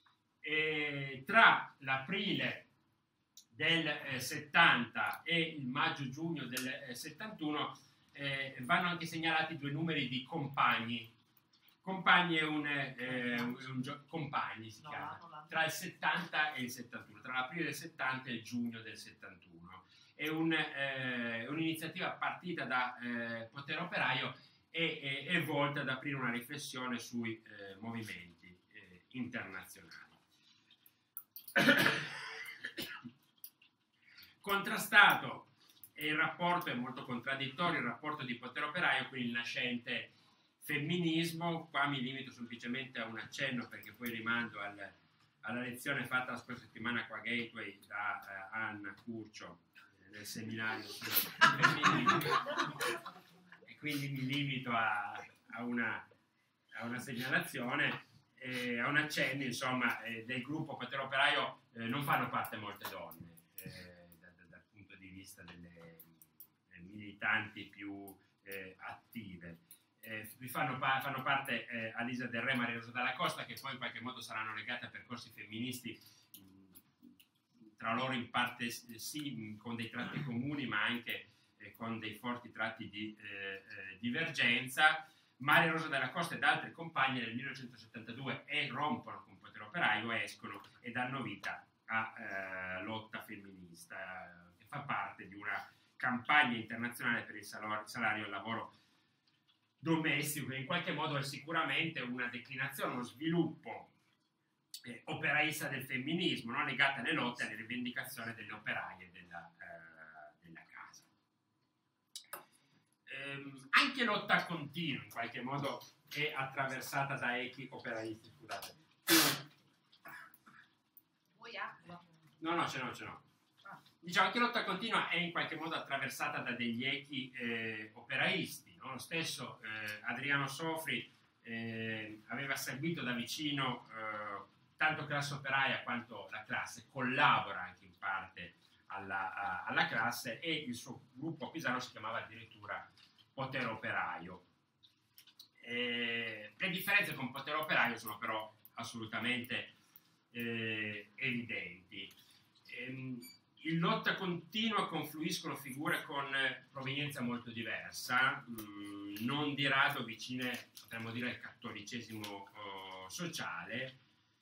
E tra l'aprile del eh, settanta e il maggio-giugno del eh, settantuno eh, vanno anche segnalati due numeri di Compagni. Compagni è un, eh, un, un Compagni si chiama, tra il settanta e il settantuno, tra l'aprile del settanta e il giugno del settantuno. È un, eh, un'iniziativa partita da eh, Potere Operaio e, e, e volta ad aprire una riflessione sui eh, movimenti eh, internazionali. Contrastato, e il rapporto è molto contraddittorio, il rapporto di Potere Operaio, quindi il nascente femminismo. Qua mi limito semplicemente a un accenno, perché poi rimando al, alla lezione fatta la scorsa settimana qua a Gateway da uh, Anna Curcio eh, nel seminario sul femminismo, e quindi mi limito a, a, una, a una segnalazione, eh, a un accenno, insomma, eh, del gruppo Potere Operaio eh, non fanno parte molte donne eh, da, da, dal punto di vista delle eh, militanti più eh, attive. Eh, fanno, pa- fanno parte eh, Alisa Del Re e Maria Rosa Dalla Costa, che poi in qualche modo saranno legate a percorsi femministi mh, tra loro in parte sì, mh, con dei tratti comuni, ma anche eh, con dei forti tratti di eh, eh, divergenza. Maria Rosa Dalla Costa ed altre compagne nel millenovecentosettantadue e rompono con Potere Operaio, escono e danno vita a eh, lotta femminista, che fa parte di una campagna internazionale per il salario, salario e il lavoro domestico, che in qualche modo è sicuramente una declinazione, uno sviluppo eh, operaista del femminismo, no? Legata alle lotte e alle rivendicazioni delle operaie della, eh, della casa. Ehm, anche lotta continua in qualche modo è attraversata da echi operaisti, scusate. poi acqua. No, no, ce n'ho, ce n'ho. Diciamo che lotta continua è in qualche modo attraversata da degli echi eh, operaisti, no? Lo stesso eh, Adriano Sofri eh, aveva seguito da vicino eh, tanto classe operaia quanto la classe, collabora anche in parte alla, a, alla classe, e il suo gruppo a Pisano si chiamava addirittura Potere Operaio. Eh, le differenze con Potere Operaio sono però assolutamente eh, evidenti. Ehm, In lotta continua confluiscono figure con provenienza molto diversa, mh, non di rado vicine, potremmo dire, al cattolicesimo uh, sociale,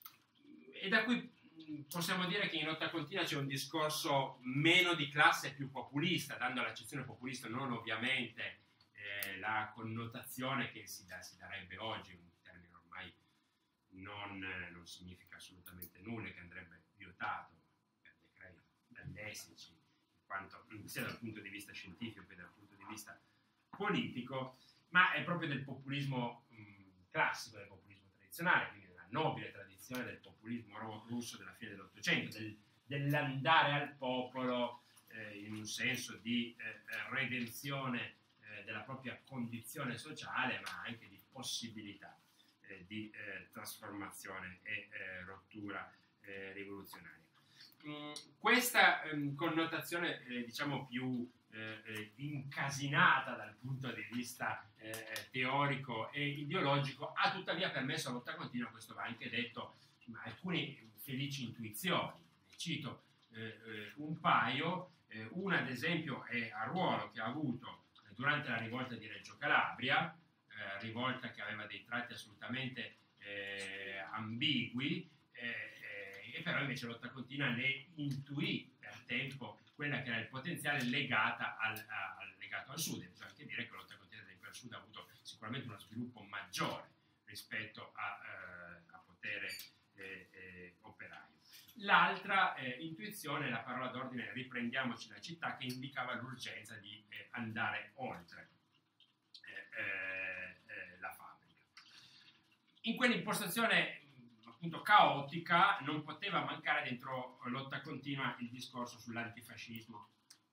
e da cui possiamo dire che in lotta continua c'è un discorso meno di classe e più populista, dando all'accezione populista non ovviamente eh, la connotazione che si, da, si darebbe oggi, un termine ormai non, non significa assolutamente nulla, che andrebbe vietato lessici, in quanto sia dal punto di vista scientifico che dal punto di vista politico, ma è proprio del populismo mh, classico, del populismo tradizionale, quindi della nobile tradizione del populismo russo della fine dell'Ottocento, del, dell'andare al popolo eh, in un senso di eh, redenzione eh, della propria condizione sociale, ma anche di possibilità eh, di eh, trasformazione e eh, rottura eh, rivoluzionaria. Questa ehm, connotazione eh, diciamo più eh, eh, incasinata dal punto di vista eh, teorico e ideologico ha tuttavia permesso a lotta continua, questo va anche detto, ma alcune felici intuizioni. Cito eh, eh, un paio, eh, una ad esempio è a ruolo che ha avuto eh, durante la rivolta di Reggio Calabria, eh, rivolta che aveva dei tratti assolutamente eh, ambigui, eh, e però invece lotta continua ne intuì per tempo quella che era il potenziale legata al, al, legato al sud, e bisogna anche dire che lotta continua al sud ha avuto sicuramente uno sviluppo maggiore rispetto a, eh, a potere eh, eh, operaio. L'altra eh, intuizione, la parola d'ordine riprendiamoci la città, che indicava l'urgenza di eh, andare oltre eh, eh, la fabbrica. In quell'impostazione appunto caotica non poteva mancare dentro lotta continua il discorso sull'antifascismo,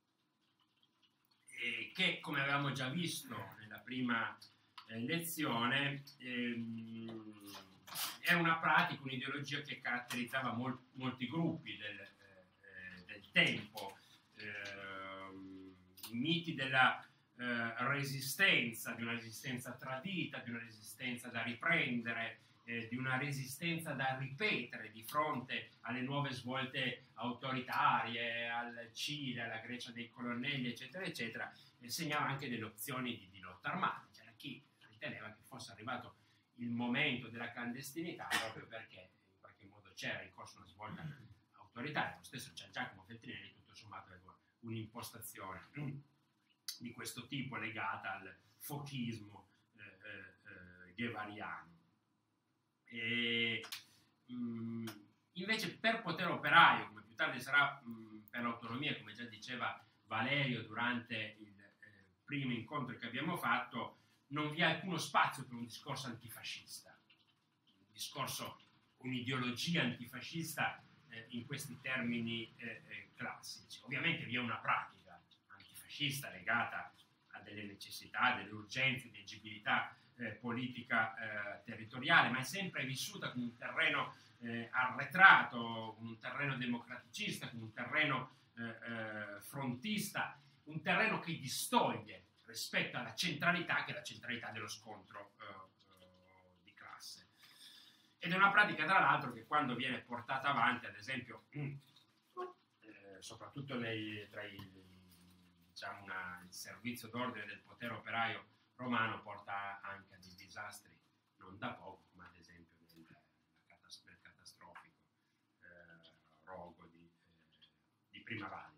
eh, che, come avevamo già visto nella prima eh, lezione, ehm, era una pratica, un'ideologia che caratterizzava mol- molti gruppi del, eh, del tempo, eh, miti della eh, resistenza, di una resistenza tradita, di una resistenza da riprendere, Eh, di una resistenza da ripetere di fronte alle nuove svolte autoritarie, al Cile, alla Grecia dei colonnelli, eccetera, eccetera, e segnava anche delle opzioni di, di lotta armata. C'era chi riteneva che fosse arrivato il momento della clandestinità proprio perché in qualche modo c'era in corso una svolta autoritaria. Lo stesso Gian Giacomo Feltrinelli, tutto sommato, aveva un'impostazione di questo tipo legata al fochismo eh, eh, guevariano. E, mh, invece per Potere Operaio, come più tardi sarà mh, per l'autonomia, come già diceva Valerio durante il eh, primo incontro che abbiamo fatto, non vi è alcuno spazio per un discorso antifascista, un discorso, un'ideologia antifascista eh, in questi termini eh, eh, classici. Ovviamente vi è una pratica antifascista legata a delle necessità, delle urgenze, di agibilità Eh, politica eh, territoriale, ma è sempre vissuta come un terreno eh, arretrato, come un terreno democraticista, come un terreno eh, eh, frontista, un terreno che distoglie rispetto alla centralità, che è la centralità dello scontro eh, eh, di classe. Ed è una pratica, tra l'altro, che quando viene portata avanti, ad esempio, eh, soprattutto nei, tra i, diciamo una, il servizio d'ordine del potere operaio romano, porta anche a dei disastri non da poco, come ad esempio nel, nel catastrofico eh, rogo di, eh, di Primavalle.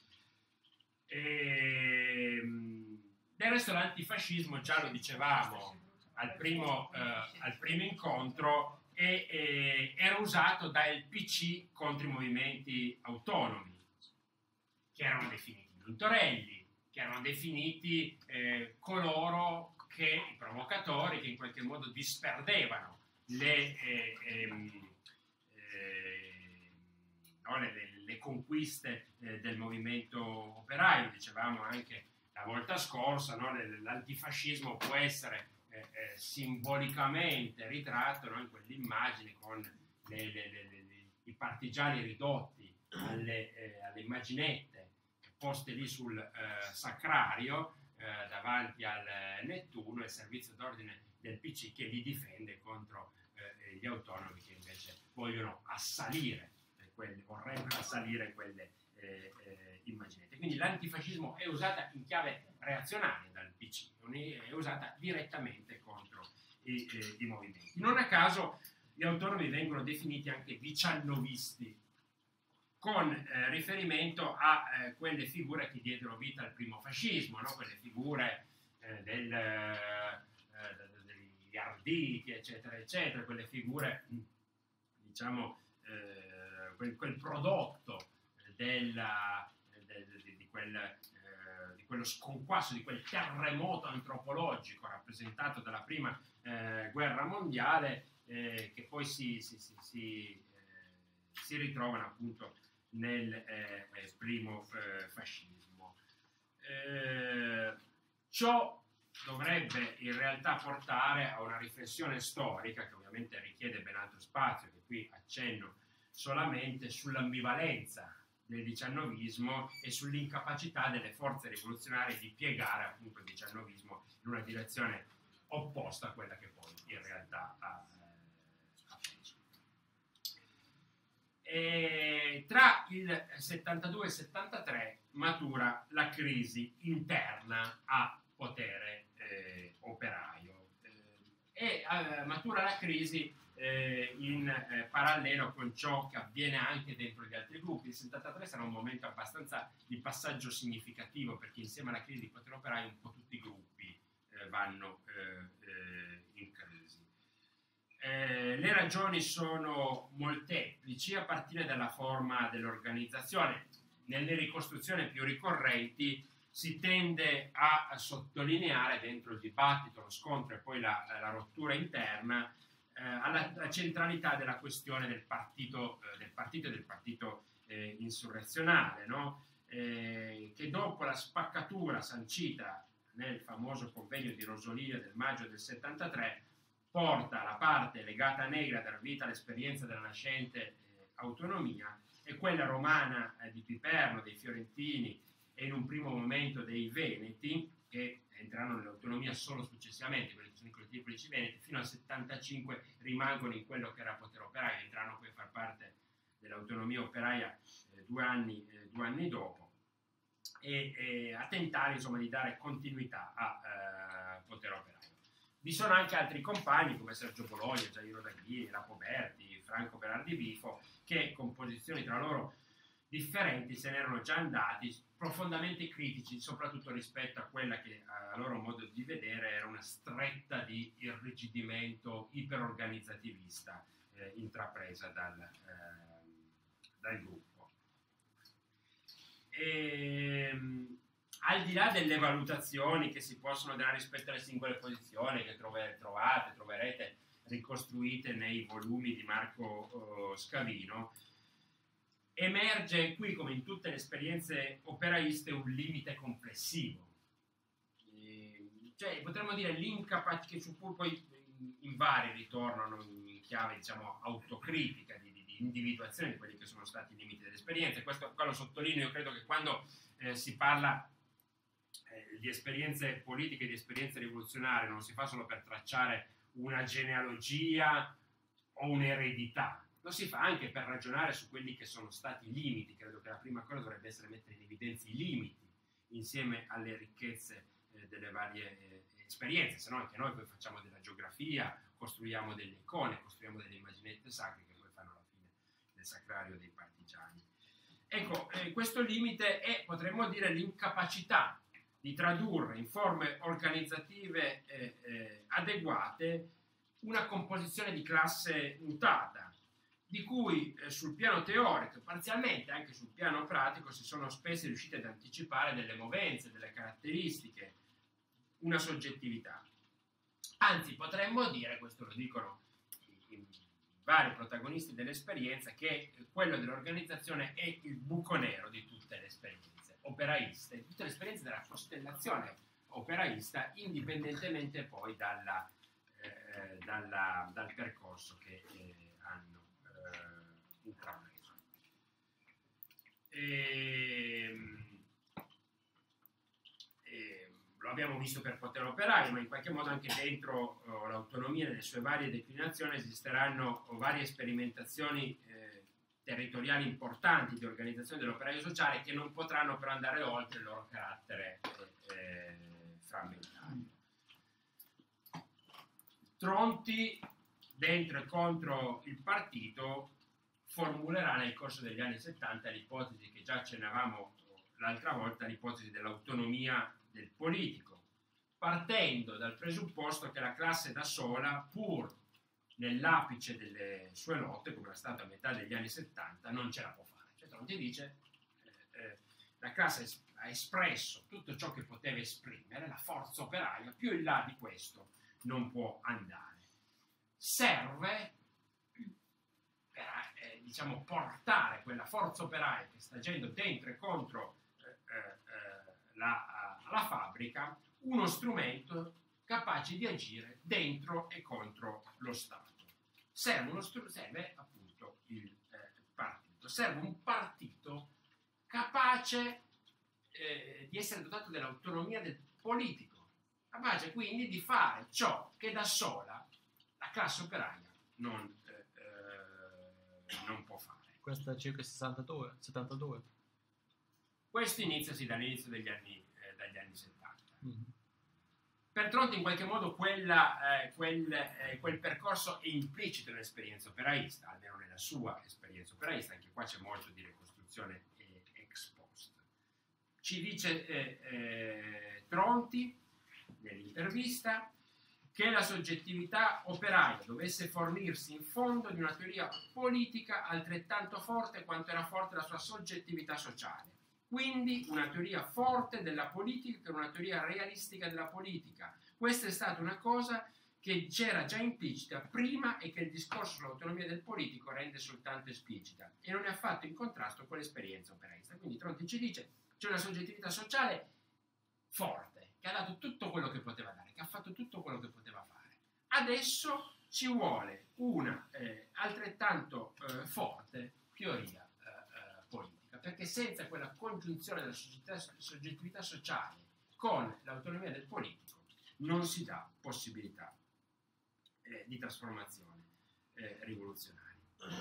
E, del resto l'antifascismo, già lo dicevamo al primo, eh, al primo incontro, è, è, era usato dal P C contro i movimenti autonomi, che erano definiti giuntorelli, che erano definiti eh, coloro che, i provocatori, che in qualche modo disperdevano le, eh, ehm, eh, no? le, le, le conquiste eh, del movimento operaio. Dicevamo anche la volta scorsa, no? L'antifascismo può essere eh, eh, simbolicamente ritratto, no? In quell'immagine con le, le, le, le, i partigiani ridotti alle, eh, alle immaginette poste lì sul eh, sacrario eh, davanti al Nettuno, il servizio d'ordine del P C che li difende contro eh, gli autonomi che invece vogliono assalire eh, quelle, vorrebbero assalire quelle eh, eh, immaginette. Quindi l'antifascismo è usata in chiave reazionaria dal P C, non è, è usata direttamente contro i, eh, i movimenti. Non a caso gli autonomi vengono definiti anche diciannovisti, con eh, riferimento a eh, quelle figure che diedero vita al primo fascismo, no? Quelle figure eh, del, eh, degli arditi, eccetera, eccetera, quelle figure, diciamo, eh, quel, quel prodotto della, de, de, di, quel, eh, di quello sconquasso, di quel terremoto antropologico rappresentato dalla prima eh, guerra mondiale, eh, che poi si, si, si, si, eh, si ritrovano appunto nel eh, primo eh, fascismo. Eh, ciò dovrebbe in realtà portare a una riflessione storica, che ovviamente richiede ben altro spazio, che qui accenno solamente, sull'ambivalenza del diciannovismo e sull'incapacità delle forze rivoluzionarie di piegare appunto il diciannovismo in una direzione opposta a quella che poi in realtà ha E tra il settantadue e il settantatré matura la crisi interna a potere eh, operaio eh, e eh, matura la crisi eh, in eh, parallelo con ciò che avviene anche dentro gli altri gruppi. Il settantatré sarà un momento abbastanza di passaggio significativo, perché insieme alla crisi di potere operaio un po' tutti i gruppi eh, vanno eh, eh, in crisi. Eh, le ragioni sono molteplici, a partire dalla forma dell'organizzazione. Nelle ricostruzioni più ricorrenti si tende a sottolineare dentro il dibattito, lo scontro e poi la, la rottura interna eh, alla, alla centralità della questione del partito, eh, del partito e del partito eh, insurrezionale, no? eh, che dopo la spaccatura sancita nel famoso convegno di Rosolina del maggio del settantatré porta la parte legata negra a dar vita all'esperienza della nascente eh, autonomia, e quella romana eh, di Piperno, dei Fiorentini e in un primo momento dei Veneti, che entreranno nell'autonomia solo successivamente, quelli che sono i collettivi politici veneti, fino al settantacinque rimangono in quello che era potere operaio, entrano poi a far parte dell'autonomia operaia eh, due, anni, eh, due anni dopo, e, e a tentare insomma di dare continuità a eh, potere operaio. Vi sono anche altri compagni come Sergio Bologna, Giairo Daghini, Lapo Berti, Franco Berardi Bifo, che con posizioni tra loro differenti se ne erano già andati, profondamente critici, soprattutto rispetto a quella che a loro modo di vedere era una stretta di irrigidimento iperorganizzativista eh, intrapresa dal, eh, dal gruppo. E, al di là delle valutazioni che si possono dare rispetto alle singole posizioni che trovate, trovate, troverete ricostruite nei volumi di Marco uh, Scavino, emerge qui, come in tutte le esperienze operaiste, un limite complessivo. E, cioè, potremmo dire l'incapacità, che su cui poi in vari ritornano in chiave, diciamo, autocritica, di, di, di individuazione di quelli che sono stati i limiti dell'esperienza. Questo qua lo sottolineo. Io credo che quando eh, si parla di esperienze politiche, di esperienze rivoluzionarie, non si fa solo per tracciare una genealogia o un'eredità, lo si fa anche per ragionare su quelli che sono stati i limiti. Credo che la prima cosa dovrebbe essere mettere in evidenza i limiti insieme alle ricchezze eh, delle varie eh, esperienze, se no anche noi poi facciamo della geografia, costruiamo delle icone, costruiamo delle immaginette sacre che poi fanno la fine del sacrario dei partigiani. Ecco, eh, questo limite è, potremmo dire, l'incapacità di tradurre in forme organizzative eh, eh, adeguate una composizione di classe mutata, di cui eh, sul piano teorico e parzialmente anche sul piano pratico si sono spesso riusciti ad anticipare delle movenze, delle caratteristiche, una soggettività. Anzi, potremmo dire, questo lo dicono i, i vari protagonisti dell'esperienza, che quello dell'organizzazione è il buco nero di tutte le esperienze operaiste, di tutte le esperienze della costellazione operaista, indipendentemente poi dalla, eh, dalla, dal percorso che eh, hanno eh, intrapreso. E, e, lo abbiamo visto per potere operaio, ma in qualche modo anche dentro oh, l'autonomia nelle sue varie declinazioni esisteranno oh, varie sperimentazioni eh, territoriali importanti di organizzazione dell'operaio sociale, che non potranno però andare oltre il loro carattere eh, eh, frammentario. Tronti, dentro e contro il partito, formulerà nel corso degli anni settanta l'ipotesi che già accennavamo l'altra volta, l'ipotesi dell'autonomia del politico, partendo dal presupposto che la classe da sola, pur nell'apice delle sue lotte, come era stato a metà degli anni settanta, non ce la può fare. Cioè, Tronti dice eh, eh, la classe ha espresso tutto ciò che poteva esprimere, la forza operaia, più in là di questo non può andare. Serve per eh, diciamo, portare quella forza operaia che sta agendo dentro e contro eh, eh, la, la fabbrica, uno strumento capace di agire dentro e contro lo Stato. Serve, uno str- serve appunto il eh, partito, serve un partito capace eh, di essere dotato dell'autonomia del politico, capace quindi di fare ciò che da sola la classe operaia non, eh, eh, non può fare. Questo è circa sessantadue, settantadue. Questo inizia sì, dall'inizio degli anni, eh, dagli anni settanta. Mm-hmm. Per Tronti in qualche modo quella, eh, quel, eh, quel percorso è implicito nell'esperienza operaista, almeno nella sua esperienza operaista, anche qua c'è molto di ricostruzione eh, ex post. Ci dice eh, eh, Tronti nell'intervista che la soggettività operaia dovesse fornirsi in fondo di una teoria politica altrettanto forte quanto era forte la sua soggettività sociale. Quindi una teoria forte della politica che era una teoria realistica della politica. Questa è stata una cosa che c'era già implicita prima e che il discorso sull'autonomia del politico rende soltanto esplicita e non è affatto in contrasto con l'esperienza operaista. Quindi Tronti ci dice c'è una soggettività sociale forte, che ha dato tutto quello che poteva dare, che ha fatto tutto quello che poteva fare. Adesso ci vuole una eh, altrettanto eh, forte teoria politica, perché senza quella congiunzione della soggettività, soggettività sociale con l'autonomia del politico non si dà possibilità eh, di trasformazione eh, rivoluzionaria.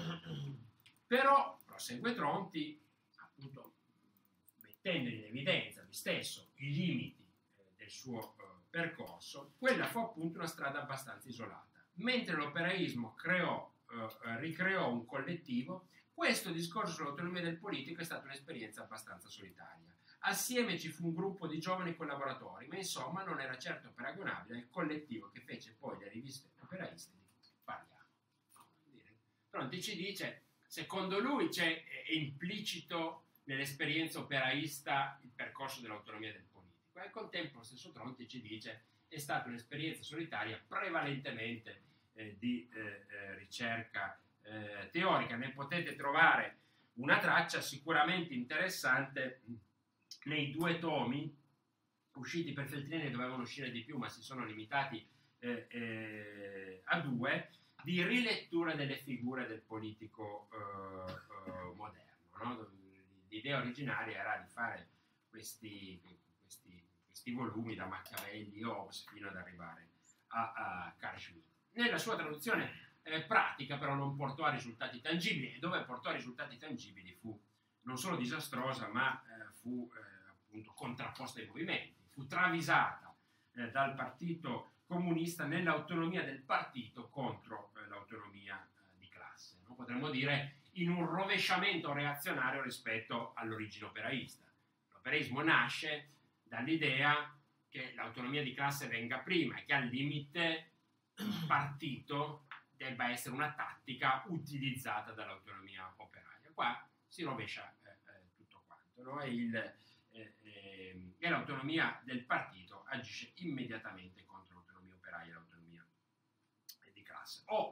Però, prosegue Tronti, appunto mettendo in evidenza lui stesso i limiti eh, del suo eh, percorso, quella fu appunto una strada abbastanza isolata. Mentre l'operaismo creò, eh, ricreò un collettivo, questo discorso sull'autonomia del politico è stata un'esperienza abbastanza solitaria. Assieme ci fu un gruppo di giovani collaboratori, ma insomma non era certo paragonabile al collettivo che fece poi le riviste operaiste di cui parliamo. Tronti ci dice, secondo lui c'è è implicito nell'esperienza operaista il percorso dell'autonomia del politico. E al contempo lo stesso Tronti ci dice è stata un'esperienza solitaria prevalentemente eh, di eh, eh, ricerca Eh, teorica. Ne potete trovare una traccia sicuramente interessante nei due tomi usciti per Feltrinelli, dovevano uscire di più ma si sono limitati eh, eh, a due, di rilettura delle figure del politico eh, eh, moderno, no? L'idea originaria era di fare questi, questi, questi volumi da Machiavelli, Hobbes fino ad arrivare a, a Carl Schmitt. Nella sua traduzione Eh, pratica però non portò a risultati tangibili, e dove portò a risultati tangibili fu non solo disastrosa ma eh, fu eh, appunto contrapposta ai movimenti, fu travisata eh, dal partito comunista nell'autonomia del partito contro eh, l'autonomia eh, di classe, no? Potremmo dire in un rovesciamento reazionario rispetto all'origine operaista. L'operaismo nasce dall'idea che l'autonomia di classe venga prima e che al limite il partito debba essere una tattica utilizzata dall'autonomia operaia. Qua si rovescia eh, eh, tutto quanto, no? E, il, eh, eh, e l'autonomia del partito agisce immediatamente contro l'autonomia operaia e l'autonomia di classe. O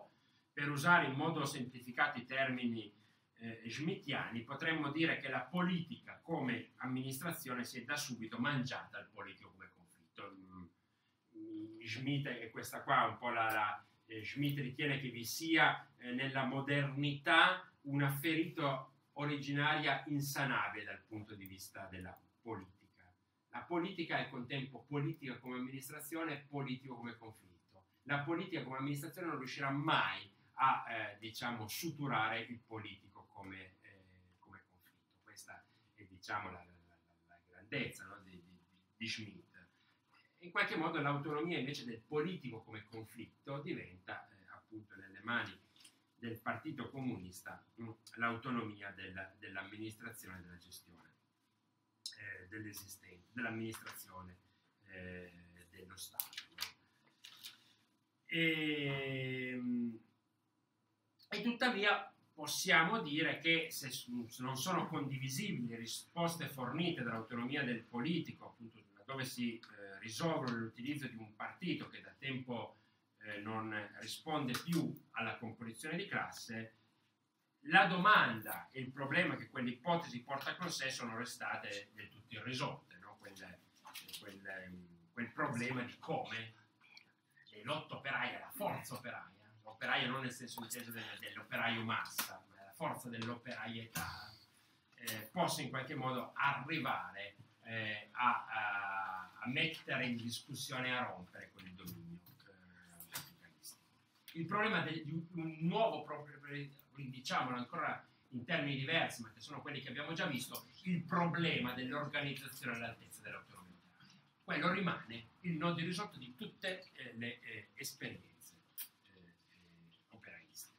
per usare in modo semplificato i termini eh, schmittiani, potremmo dire che la politica come amministrazione si è da subito mangiata il politico come conflitto. Mm, Schmitt, e questa qua un po' la, la eh, Schmitt ritiene che vi sia eh, nella modernità una ferita originaria insanabile dal punto di vista della politica. La politica è al contempo politica come amministrazione e politico come conflitto. La politica come amministrazione non riuscirà mai a eh, diciamo suturare il politico come, eh, come conflitto. Questa è diciamo la, la, la grandezza, no, di, di, di Schmitt. In qualche modo l'autonomia invece del politico come conflitto diventa eh, appunto nelle mani del Partito Comunista mh, l'autonomia del, dell'amministrazione e della gestione eh, dell'esistente, dell'amministrazione eh, dello Stato. No? E, e tuttavia possiamo dire che se non sono condivisibili le risposte fornite dall'autonomia del politico, appunto dove si eh, risolvono l'utilizzo di un partito che da tempo eh, non risponde più alla composizione di classe, la domanda e il problema che quell'ipotesi porta con sé sono restate del tutto irrisolte, no? quel, quel, quel problema di come l'otto operaia, la forza operaia, l'operaia non nel senso inteso dell'operaio massa, ma la forza dell'operaietà, eh, possa in qualche modo arrivare eh, a, a, a mettere in discussione e a rompere quel dominio eh, capitalistico. Il problema de, di un nuovo proprio, diciamolo ancora in termini diversi, ma che sono quelli che abbiamo già visto, il problema dell'organizzazione all'altezza dell'autonomia operaia. Quello rimane il nodo irrisolto di tutte eh, le eh, esperienze eh, operaiste.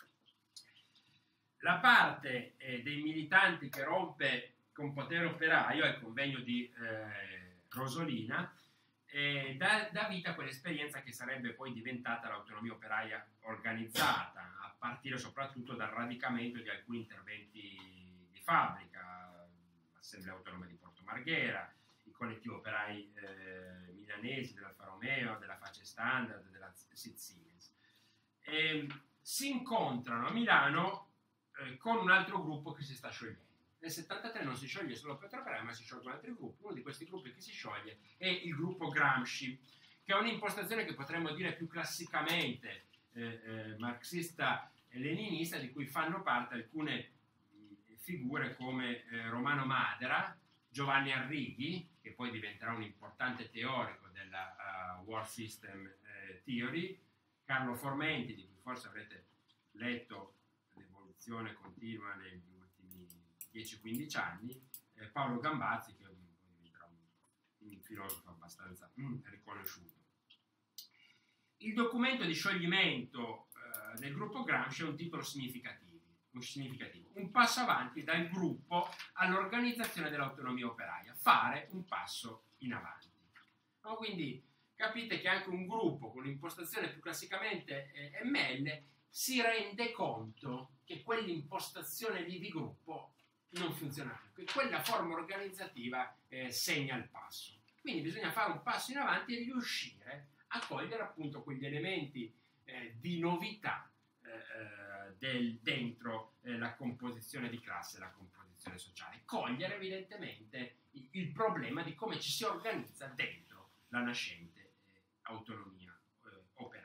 La parte eh, dei militanti che rompe con potere operaio è il convegno di eh, Rosolina, eh, dà, dà vita a quell'esperienza che sarebbe poi diventata l'autonomia operaia organizzata, a partire soprattutto dal radicamento di alcuni interventi di fabbrica, l'Assemblea Autonoma di Porto Marghera, i collettivi operai eh, milanesi dell'Alfa Romeo, della Face Standard, della Sitzines. E si incontrano a Milano eh, con un altro gruppo che si sta sciogliendo. Nel settantatré non si scioglie solo il potere operaio, ma si sciolgono altri gruppi. Uno di questi gruppi che si scioglie è il gruppo Gramsci, che ha un'impostazione che potremmo dire più classicamente eh, eh, marxista-leninista, di cui fanno parte alcune eh, figure come eh, Romano Madera, Giovanni Arrighi, che poi diventerà un importante teorico della uh, War System eh, Theory, Carlo Formenti, di cui forse avrete letto l'evoluzione continua negli ultimi dieci quindici anni, eh, Paolo Gambazzi, che diventerà un, un filosofo abbastanza mm, riconosciuto. Il documento di scioglimento eh, del gruppo Gramsci è un titolo significativo, un significativo, un passo avanti dal gruppo all'organizzazione dell'autonomia operaia, fare un passo in avanti. No? Quindi capite che anche un gruppo con un'impostazione più classicamente eh, M L si rende conto che quell'impostazione lì di gruppo non funziona più, che quella forma organizzativa eh, segna il passo. Quindi bisogna fare un passo in avanti e riuscire a cogliere appunto quegli elementi eh, di novità eh, del, dentro eh, la composizione di classe, la composizione sociale. Cogliere evidentemente il, il problema di come ci si organizza dentro la nascente eh, autonomia eh, operaia.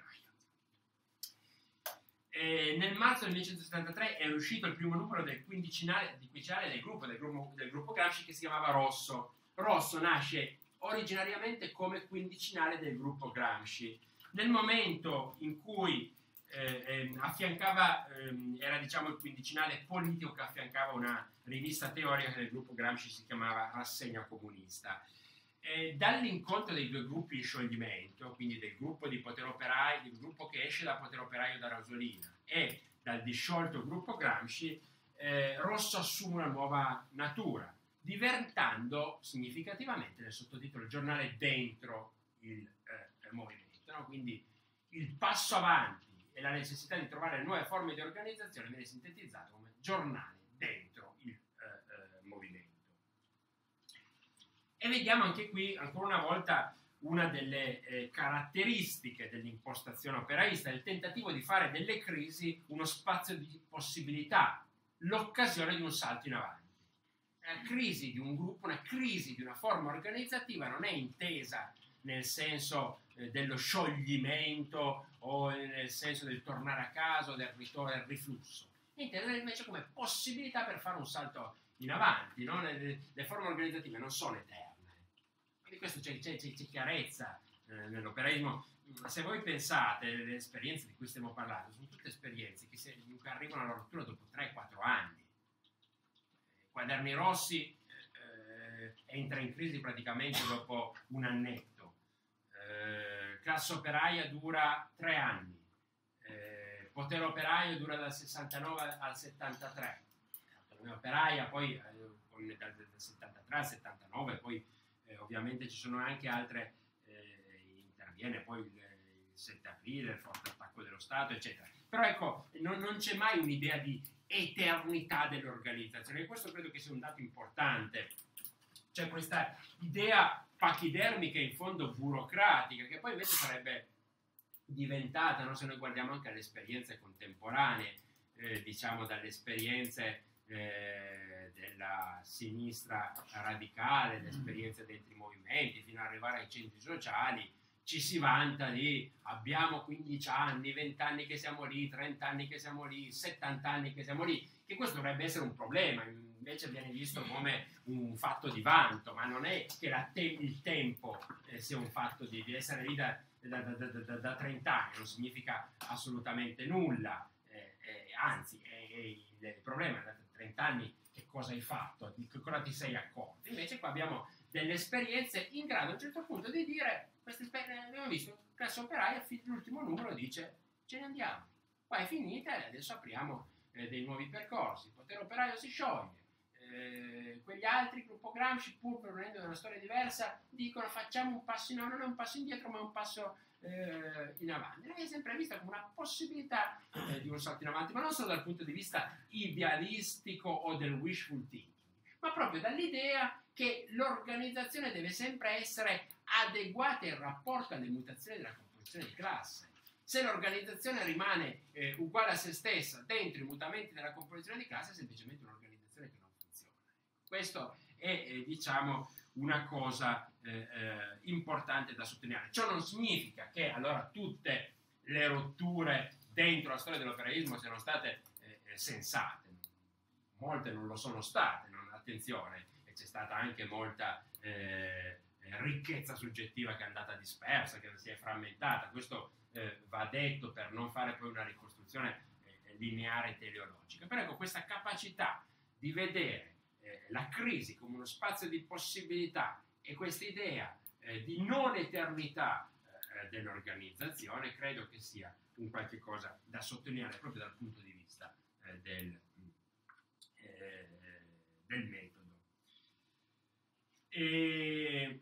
E nel marzo del millenovecentosettantatré è uscito il primo numero del quindicinale, di quindicinale del gruppo, del gruppo, del gruppo Gramsci, che si chiamava Rosso. Rosso nasce originariamente come quindicinale del gruppo Gramsci. Nel momento in cui eh, eh, affiancava, eh, era diciamo il quindicinale politico che affiancava una rivista teorica che nel gruppo Gramsci si chiamava Rassegna Comunista. Eh, dall'incontro dei due gruppi in scioglimento, quindi del gruppo di potere operaio, del gruppo che esce da potere operaio da Rosolina e dal disciolto gruppo Gramsci, eh, Rosso assume una nuova natura, diventando significativamente nel sottotitolo il giornale dentro il eh, movimento. No? Quindi il passo avanti e la necessità di trovare nuove forme di organizzazione viene sintetizzato come giornale dentro il eh, eh, movimento. E vediamo anche qui, ancora una volta, una delle eh, caratteristiche dell'impostazione operaista, il tentativo di fare delle crisi uno spazio di possibilità, l'occasione di un salto in avanti. Una crisi di un gruppo, una crisi di una forma organizzativa non è intesa nel senso eh, dello scioglimento o nel senso del tornare a casa o del ritorno del riflusso, è intesa invece come possibilità per fare un salto in avanti, no? le, le forme organizzative non sono eterne. Di questo c'è, c'è, c'è chiarezza eh, nell'operaismo. Se voi pensate, le esperienze di cui stiamo parlando sono tutte esperienze che, si, che arrivano alla rottura dopo tre quattro anni. Quaderni Rossi eh, entra in crisi praticamente dopo un annetto. Eh, Classe operaia dura tre anni. Eh, Potere operaio dura dal sessantanove al settantatré. L'autonomia operaia poi eh, dal, dal settantatré al settantanove, poi eh, ovviamente ci sono anche altre, eh, interviene poi il, il sette aprile, il forte attacco dello Stato, eccetera. Però ecco, non, non c'è mai un'idea di eternità dell'organizzazione, e questo credo che sia un dato importante. C'è questa idea pachidermica, in fondo burocratica, che poi invece sarebbe diventata, no? Se noi guardiamo anche alle esperienze contemporanee, eh, diciamo dalle esperienze eh, della sinistra radicale, le esperienze dentro i movimenti, fino ad arrivare ai centri sociali, ci si vanta di abbiamo quindici anni, venti anni che siamo lì, trenta anni che siamo lì, settanta anni che siamo lì, che questo dovrebbe essere un problema, invece viene visto come un fatto di vanto, ma non è che la te- il tempo eh, sia un fatto di, di essere lì da, da, da, da, da trenta anni, non significa assolutamente nulla, eh, eh, anzi è, è il, il problema è da trenta anni che cosa hai fatto, di che cosa ti sei accorto. Invece qua abbiamo delle esperienze in grado a un certo punto di dire, queste, abbiamo visto, Classe operaia, l'ultimo numero dice ce ne andiamo, qua è finita e adesso apriamo eh, dei nuovi percorsi, il potere operaio si scioglie, eh, quegli altri, gruppo Gramsci, pur provenendo da una storia diversa, dicono facciamo un passo in avanti, non è un passo indietro ma un passo eh, in avanti. Lei è sempre vista come una possibilità eh, di un salto in avanti, ma non solo dal punto di vista idealistico o del wishful thinking, ma proprio dall'idea che l'organizzazione deve sempre essere adeguata in rapporto alle mutazioni della composizione di classe. Se l'organizzazione rimane eh, uguale a se stessa dentro i mutamenti della composizione di classe, è semplicemente un'organizzazione che non funziona. Questo è, eh, diciamo, una cosa eh, eh, importante da sottolineare. Ciò non significa che allora tutte le rotture dentro la storia dell'operaismo siano state eh, sensate. Molte non lo sono state, non, attenzione, e c'è stata anche molta eh, ricchezza soggettiva che è andata dispersa, che si è frammentata. Questo eh, va detto per non fare poi una ricostruzione eh, lineare e teleologica. Però ecco, questa capacità di vedere eh, la crisi come uno spazio di possibilità e questa idea eh, di non eternità eh, dell'organizzazione credo che sia un qualche cosa da sottolineare proprio dal punto di vista eh, del, eh, del metodo. E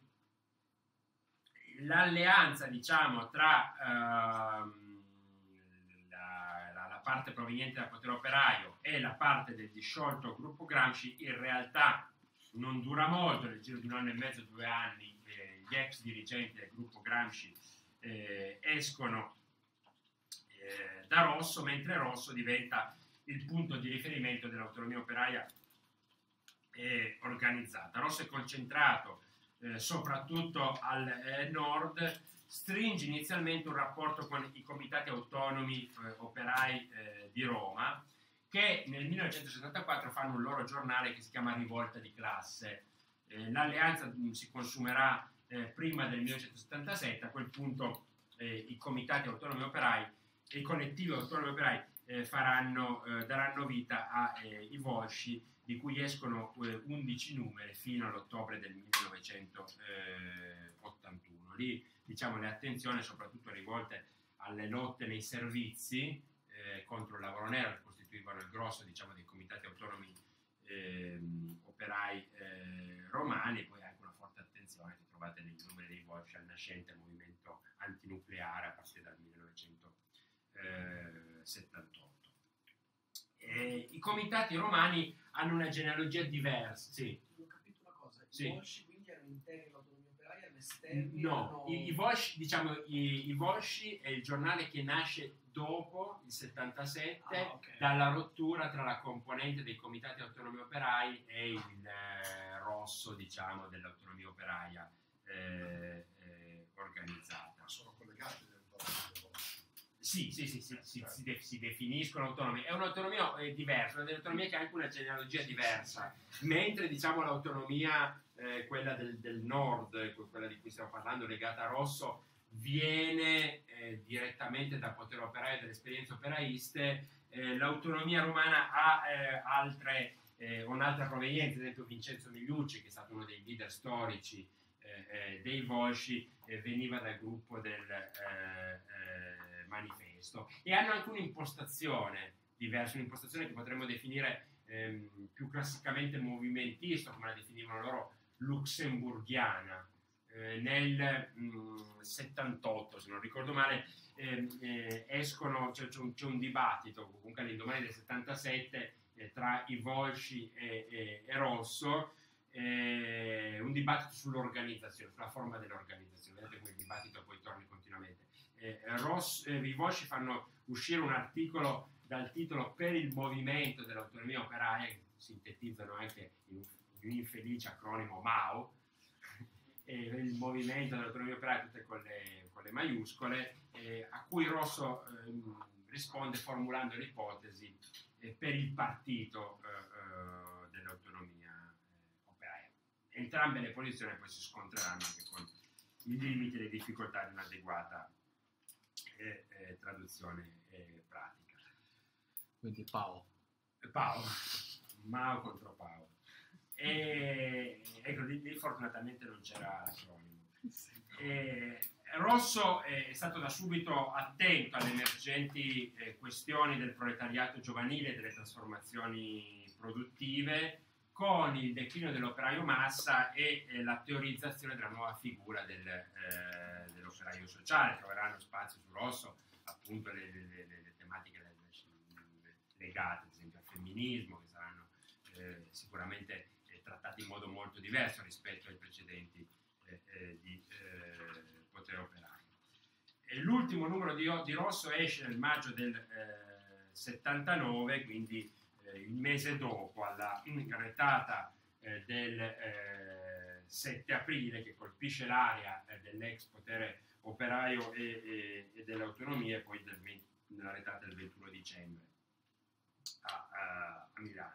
l'alleanza, diciamo, tra ehm, la, la, la parte proveniente dal potere operaio e la parte del disciolto gruppo Gramsci in realtà non dura molto. Nel giro di un anno e mezzo, due anni, eh, gli ex dirigenti del gruppo Gramsci eh, escono eh, da Rosso, mentre Rosso diventa il punto di riferimento dell'autonomia operaia eh, organizzata. Rosso è concentrato eh, soprattutto al eh, nord, stringe inizialmente un rapporto con i comitati autonomi eh, operai eh, di Roma, che nel millenovecentosettantaquattro fanno un loro giornale che si chiama Rivolta di classe. Eh, l'alleanza mh, si consumerà eh, prima del millenovecentosettantasette. A quel punto eh, i comitati autonomi operai e i collettivi autonomi operai eh, faranno, eh, daranno vita ai Volsci, di cui escono eh, undici numeri fino all'ottobre del millenovecentottantuno. Lì, diciamo, le attenzioni soprattutto rivolte alle lotte nei servizi eh, contro il lavoro nero, che costituivano il grosso, diciamo, dei comitati autonomi eh, operai eh, romani, poi anche una forte attenzione che trovate nei numeri dei Volsci al nascente movimento antinucleare a partire dal millenovecentosettantotto. Eh, I comitati romani hanno una genealogia diversa. Sì. Non ho capito una cosa, i Sì. Volsci quindi erano interni all'autonomia operaia nel esterni? No, hanno- i, i Volsci, diciamo, i, i Volsci è il giornale che nasce dopo il settantasette, Ah, ok. dalla rottura tra la componente dei comitati autonomi operai e il eh, rosso, diciamo, dell'autonomia operaia eh, eh, organizzata. Sono collegati eventualmente. Sì, sì, sì, sì, sì, si, de- si definiscono autonomi. È un'autonomia eh, diversa, un'autonomia che ha anche una genealogia diversa, mentre diciamo l'autonomia, eh, quella del, del nord, eh, quella di cui stiamo parlando, legata a Rosso, viene eh, direttamente dal potere operaio e dalle esperienze operaiste. Eh, l'autonomia romana ha eh, altre, eh, un'altra provenienza, ad esempio Vincenzo Migliucci, che è stato uno dei leader storici eh, eh, dei Volsci, eh, veniva dal gruppo del eh, eh, Manifesto, e hanno anche un'impostazione diversa, un'impostazione che potremmo definire ehm, più classicamente movimentista, come la definivano loro, lussemburghiana. Eh, nel mh, settantotto, se non ricordo male, ehm, eh, escono, cioè, c'è, un, c'è un dibattito, comunque all'indomani del settantasette, eh, tra i Volsci e, e, e Rosso, eh, un dibattito sull'organizzazione, sulla forma dell'organizzazione. Vedete come il dibattito poi torna continuamente. Eh, Ross, eh, i Volsci fanno uscire un articolo dal titolo "Per il movimento dell'autonomia operaia", che sintetizzano anche in un, in un infelice acronimo MAO, e il movimento dell'autonomia operaia tutte con le, con le maiuscole, eh, a cui Rosso ehm, risponde formulando l'ipotesi eh, per il partito eh, eh, dell'autonomia eh, operaia. Entrambe le posizioni poi si scontreranno anche con i limiti e le difficoltà di un'adeguata eh, eh, traduzione eh, pratica. Quindi Pao. Pao, Mao contro Pao. E ecco, lì, lì fortunatamente non c'era l'acronimo. E Rosso è stato da subito attento alle emergenti eh, questioni del proletariato giovanile e delle trasformazioni produttive, con il declino dell'operaio massa e eh, la teorizzazione della nuova figura del, eh, dell'operaio sociale. Troveranno spazio su Rosso appunto le, le, le, le tematiche legate ad esempio al femminismo, che saranno eh, sicuramente eh, trattate in modo molto diverso rispetto ai precedenti eh, eh, di eh, potere operaio. E l'ultimo numero di, di Rosso esce nel maggio del eh, settantanove, quindi eh, il mese dopo, alla retata eh, del eh, sette aprile, che colpisce l'area eh, dell'ex potere operaio e, e, e dell'autonomia, e poi del, nella retata del ventuno dicembre a, a, a Milano.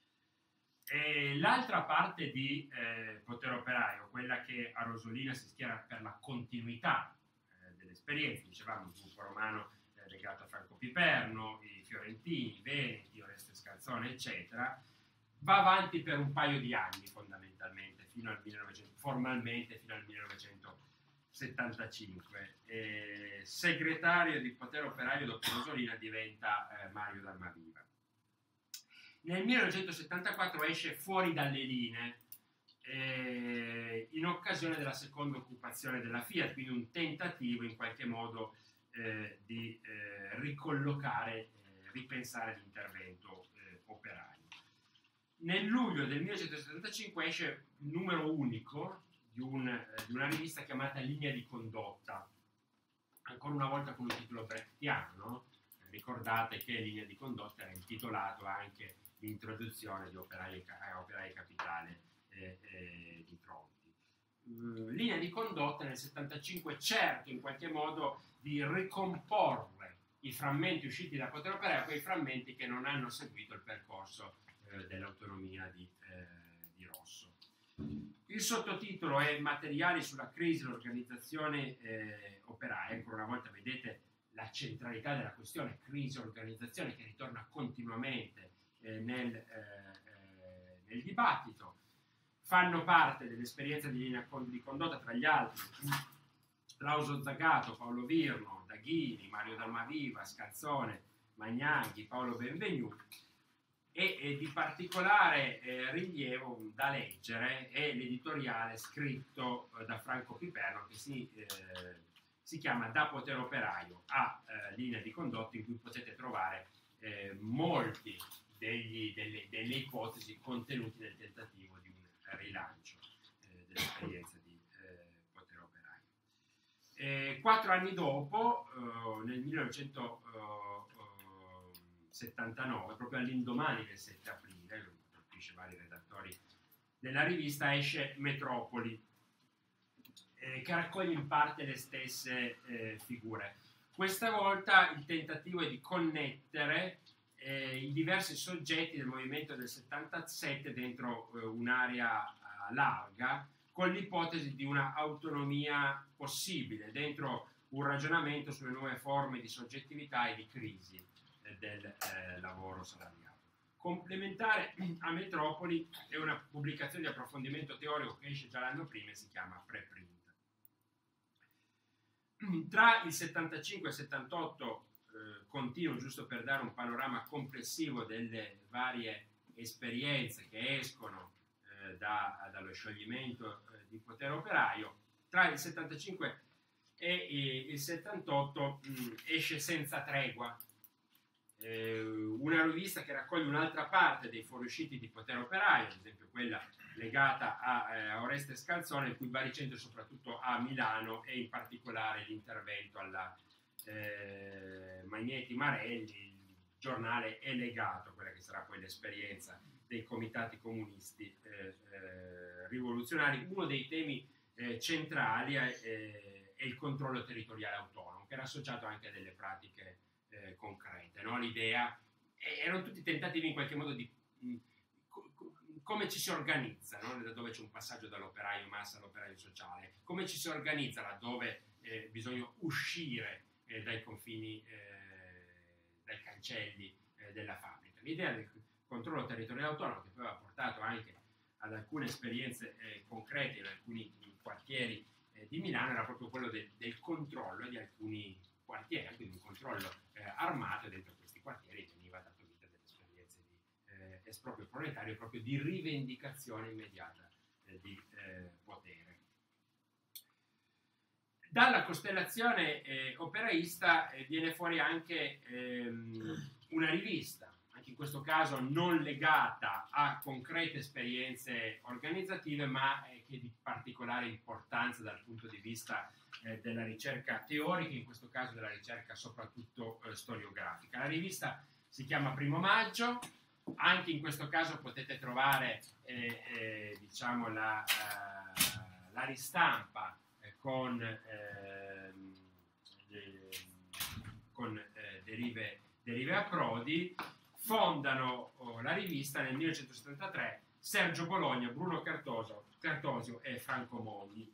E l'altra parte di eh, potere operaio, quella che a Rosolina si schiera per la continuità eh, dell'esperienza, dicevamo, il gruppo romano eh, legato a Franco Piperno, i fiorentini, i veneti, Oreste Scarzone, eccetera, va avanti per un paio di anni fondamentalmente, fino al millenovecento, formalmente fino al millenovecentosettantacinque. E segretario di potere operaio dopo Rosolina diventa eh, Mario Dalmaviva. Nel millenovecentosettantaquattro esce Fuori dalle linee eh, in occasione della seconda occupazione della Fiat, quindi un tentativo in qualche modo eh, di eh, ricollocare, eh, ripensare l'intervento eh, operaio. Nel luglio del millenovecentosettantacinque esce il numero unico di, un, eh, di una rivista chiamata Linea di condotta, ancora una volta con un titolo brechtiano, no? Ricordate che Linea di condotta era intitolato anche l'introduzione di Operai e Operai Capitale eh, eh, di Tronti. Uh, linea di condotta nel settantacinque cerca in qualche modo di ricomporre i frammenti usciti da potere operaio, quei frammenti che non hanno seguito il percorso eh, dell'autonomia di, eh, di Rosso. Il sottotitolo è Materiali sulla crisi e l'organizzazione eh, operaia. Ancora una volta vedete la centralità della questione crisi e organizzazione, che ritorna continuamente eh, nel, eh, eh, nel dibattito. Fanno parte dell'esperienza di linea di condotta, tra gli altri, Lauso Zagato, Paolo Virno, Daghini, Mario Dalmaviva, Scarzone, Magnaghi, Paolo Benvenu. E, e di particolare eh, rilievo da leggere è l'editoriale scritto eh, da Franco Piperno, che si, eh, si chiama Da potere operaio a eh, linea di condotta, in cui potete trovare eh, molti degli, delle, delle ipotesi contenute nel tentativo di un rilancio eh, dell'esperienza di eh, potere Eh, quattro anni dopo, eh, nel millenovecentosettantanove, proprio all'indomani del sette aprile, lo colpisce vari redattori della rivista, esce Metropoli, eh, che raccoglie in parte le stesse eh, figure. Questa volta il tentativo è di connettere eh, i diversi soggetti del movimento del settantasette dentro eh, un'area eh, larga, con l'ipotesi di una autonomia possibile dentro un ragionamento sulle nuove forme di soggettività e di crisi eh, del eh, lavoro salariato. Complementare a Metropoli è una pubblicazione di approfondimento teorico che esce già l'anno prima e si chiama Preprint. Tra il settantacinque e il settantotto, eh, continuo giusto per dare un panorama complessivo delle varie esperienze che escono Da, dallo scioglimento eh, di potere operaio. Tra il settantacinque e il settantotto mh, esce Senza Tregua, eh, una rivista che raccoglie un'altra parte dei fuoriusciti di potere operaio, ad esempio quella legata a, eh, a Oreste Scalzone, il cui baricentro soprattutto a Milano, e in particolare l'intervento alla eh, Magneti Marelli. Il giornale è legato a quella che sarà poi l'esperienza dei comitati comunisti eh, eh, rivoluzionari. Uno dei temi eh, centrali è, eh, è il controllo territoriale autonomo, che era associato anche a delle pratiche eh, concrete, no? L'idea, eh, erano tutti tentativi in qualche modo di mh, co- come ci si organizza, no? Da dove c'è un passaggio dall'operaio massa all'operaio sociale, come ci si organizza laddove eh, bisogna uscire eh, dai confini, eh, dai cancelli eh, della fabbrica. L'idea del controllo territoriale autonomo, che poi ha portato anche ad alcune esperienze eh, concrete in alcuni quartieri eh, di Milano, era proprio quello de- del controllo di alcuni quartieri, quindi un controllo eh, armato, e dentro questi quartieri veniva dato vita a delle esperienze di eh, esproprio proletario, proprio di rivendicazione immediata eh, di eh, potere. Dalla costellazione eh, operaista eh, viene fuori anche ehm, una rivista, in questo caso non legata a concrete esperienze organizzative, ma eh, che è di particolare importanza dal punto di vista eh, della ricerca teorica, in questo caso della ricerca soprattutto eh, storiografica. La rivista si chiama Primo Maggio, anche in questo caso potete trovare eh, eh, diciamo la, uh, la ristampa eh, con, eh, de, con eh, derive, derive a Prodi. Fondano oh, la rivista nel millenovecentosettantatré Sergio Bologna, Bruno Cartosio, Cartosio e Franco Monni.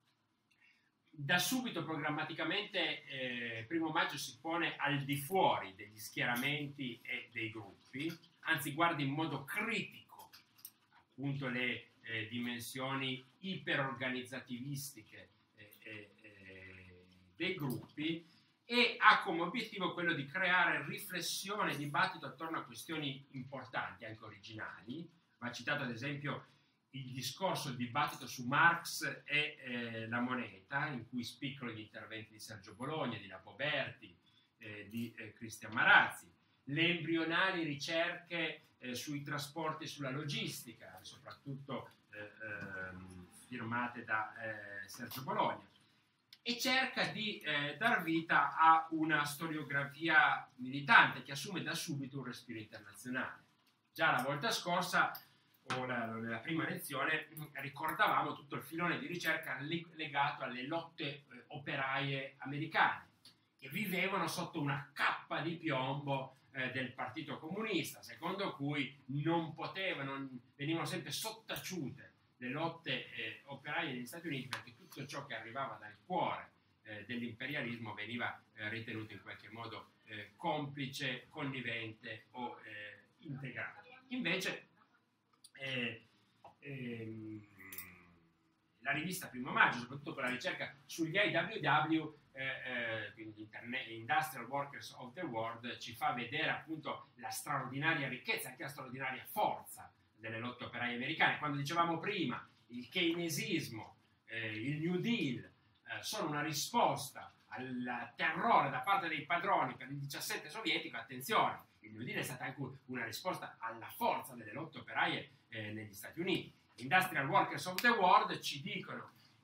Da subito programmaticamente eh, Primo Maggio si pone al di fuori degli schieramenti e dei gruppi, anzi guarda in modo critico appunto le eh, dimensioni iperorganizzativistiche eh, eh, eh, dei gruppi, e ha come obiettivo quello di creare riflessione e dibattito attorno a questioni importanti, anche originali. Va citato ad esempio il discorso, il dibattito su Marx e eh, la moneta, in cui spiccano gli interventi di Sergio Bologna, di Lapo Berti, eh, di eh, Cristian Marazzi, le embrionali ricerche eh, sui trasporti e sulla logistica, soprattutto eh, ehm, firmate da eh, Sergio Bologna, e cerca di eh, dar vita a una storiografia militante che assume da subito un respiro internazionale. Già la volta scorsa, o la, nella prima lezione, ricordavamo tutto il filone di ricerca legato alle lotte eh, operaie americane, che vivevano sotto una cappa di piombo eh, del Partito Comunista, secondo cui non potevano, venivano sempre sottaciute le lotte eh, operaie negli Stati Uniti, perché tutto ciò che arrivava dal cuore eh, dell'imperialismo veniva eh, ritenuto in qualche modo eh, complice, connivente o eh, integrato. Invece eh, ehm, la rivista Primo Maggio, soprattutto con la ricerca sugli I W W, eh, eh, quindi Industrial Workers of the World, ci fa vedere appunto la straordinaria ricchezza e anche la straordinaria forza delle lotte operaie americane. Quando dicevamo prima il keynesismo, eh, il New Deal eh, sono una risposta al terrore da parte dei padroni per il diciassette sovietico, attenzione, il New Deal è stata anche una risposta alla forza delle lotte operaie eh, negli Stati Uniti. Industrial Workers of the World ci dicono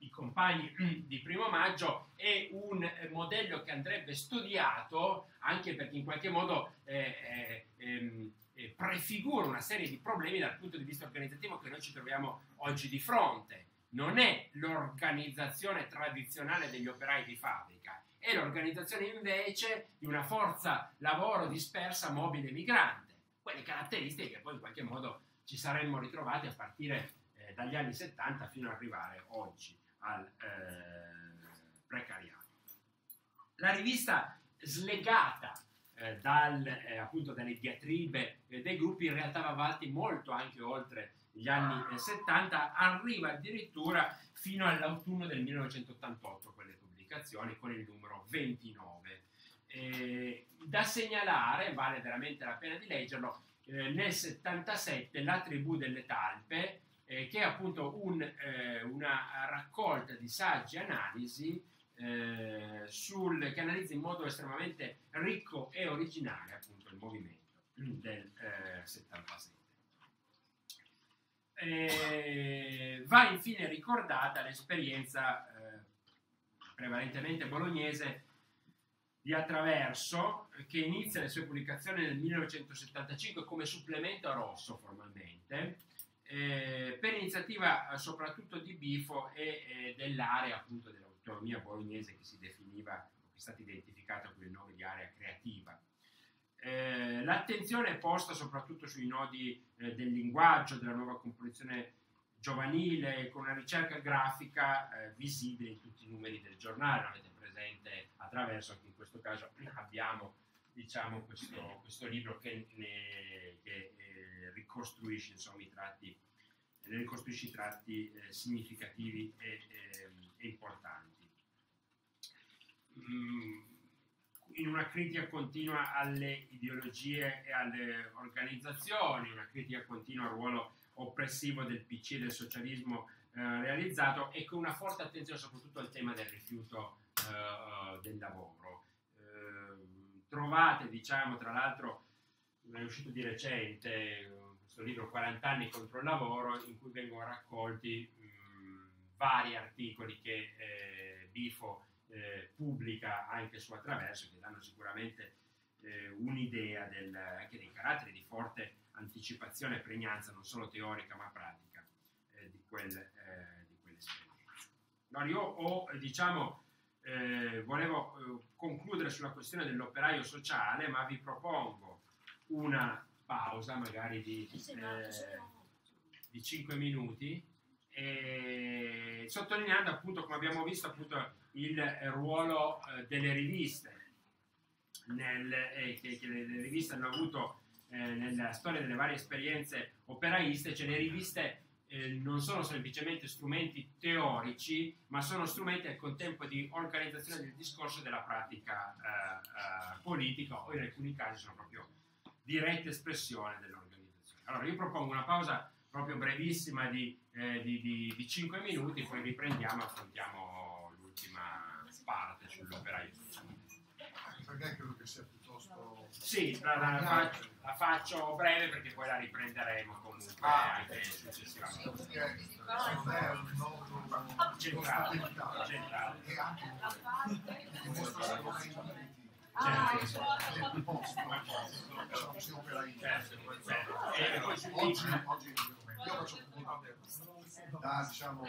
i compagni di Primo Maggio, è un modello che andrebbe studiato anche perché in qualche modo eh, eh, eh, prefigura una serie di problemi dal punto di vista organizzativo che noi ci troviamo oggi di fronte. Non è l'organizzazione tradizionale degli operai di fabbrica, è l'organizzazione invece di una forza lavoro dispersa, mobile e migrante. Quelle caratteristiche che poi in qualche modo ci saremmo ritrovati a partire eh, dagli anni settanta fino ad arrivare oggi al eh, precariato. La rivista, slegata eh, dal, eh, appunto dalle diatribe eh, dei gruppi, in realtà va avanti molto anche oltre gli anni eh, settanta, arriva addirittura fino all'autunno del millenovecentottantotto con le pubblicazioni, con il numero ventinove. Eh, da segnalare, vale veramente la pena di leggerlo, eh, nel settantasette La tribù delle talpe, eh, che è appunto un, eh, una raccolta di saggi e analisi eh, sul, che analizza in modo estremamente ricco e originale appunto il movimento del eh, settantasette. Eh, va infine ricordata l'esperienza eh, prevalentemente bolognese di Attraverso, che inizia le sue pubblicazioni nel millenovecentosettantacinque come supplemento a Rosso formalmente, eh, per iniziativa eh, soprattutto di Bifo e eh, dell'area appunto dell'autonomia bolognese che si definiva, che è stata identificata con il nome di area creativa. Eh, l'attenzione è posta soprattutto sui nodi eh, del linguaggio, della nuova composizione giovanile, con una ricerca grafica eh, visibile in tutti i numeri del giornale. Avete presente Attraverso, anche in questo caso abbiamo diciamo questo, questo libro che, ne, che eh, ricostruisce insomma i tratti, ricostruisce i tratti eh, significativi e, e, e importanti. Mm. In una critica continua alle ideologie e alle organizzazioni, una critica continua al ruolo oppressivo del P C e del socialismo eh, realizzato, e con una forte attenzione soprattutto al tema del rifiuto eh, del lavoro. Eh, trovate, diciamo, tra l'altro, è uscito di recente questo libro quaranta anni contro il lavoro, in cui vengono raccolti mh, vari articoli che eh, Bifo Eh, pubblica anche su Attraverso, che danno sicuramente eh, un'idea del, anche dei caratteri di forte anticipazione e pregnanza non solo teorica ma pratica eh, di, quel, eh, di quell'esperienza. Allora io ho, diciamo, eh, volevo eh, concludere sulla questione dell'operaio sociale, ma vi propongo una pausa magari di, eh, di cinque minuti, e sottolineando appunto, come abbiamo visto, appunto il ruolo eh, delle riviste nel, eh, che, che le riviste hanno avuto eh, nella storia delle varie esperienze operaiste. Cioè le riviste eh, non sono semplicemente strumenti teorici, ma sono strumenti al contempo di organizzazione del discorso e della pratica eh, eh, politica, o in alcuni casi sono proprio diretta espressione dell'organizzazione. Allora io propongo una pausa proprio brevissima di, eh, di, di, di cinque minuti, poi riprendiamo e affrontiamo l'ultima parte sull'operaio sociale. Perché credo che sia piuttosto... Sì, la, la, faccio, la faccio breve perché poi la riprenderemo comunque ah, anche successivamente. Perché non è un nodo centrale, centrale. E anche dimostra secondo me i limiti Ah, del posto, diciamo così, operai. Oggi, oggi io faccio da, diciamo,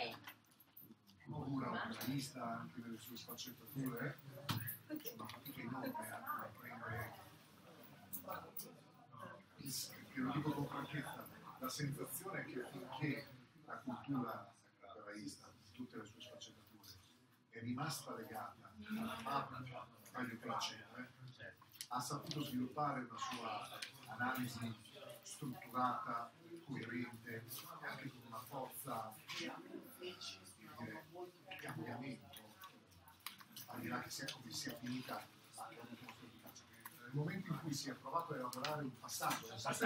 una operaista anche nelle sue sfaccettature, c'è una fatica enorme a prendere, che lo dico con franchezza, la sensazione è che finché la cultura operaista, in tutte le sue sfaccettature, è rimasta legata alla fabbrica, taglio placere, ha saputo sviluppare una sua analisi strutturata, coerente, anche con una forza di cambiamento, al di là che sia come sia finita, ha avuto una sua efficacia. Nel momento in cui si è provato a elaborare un passaggio,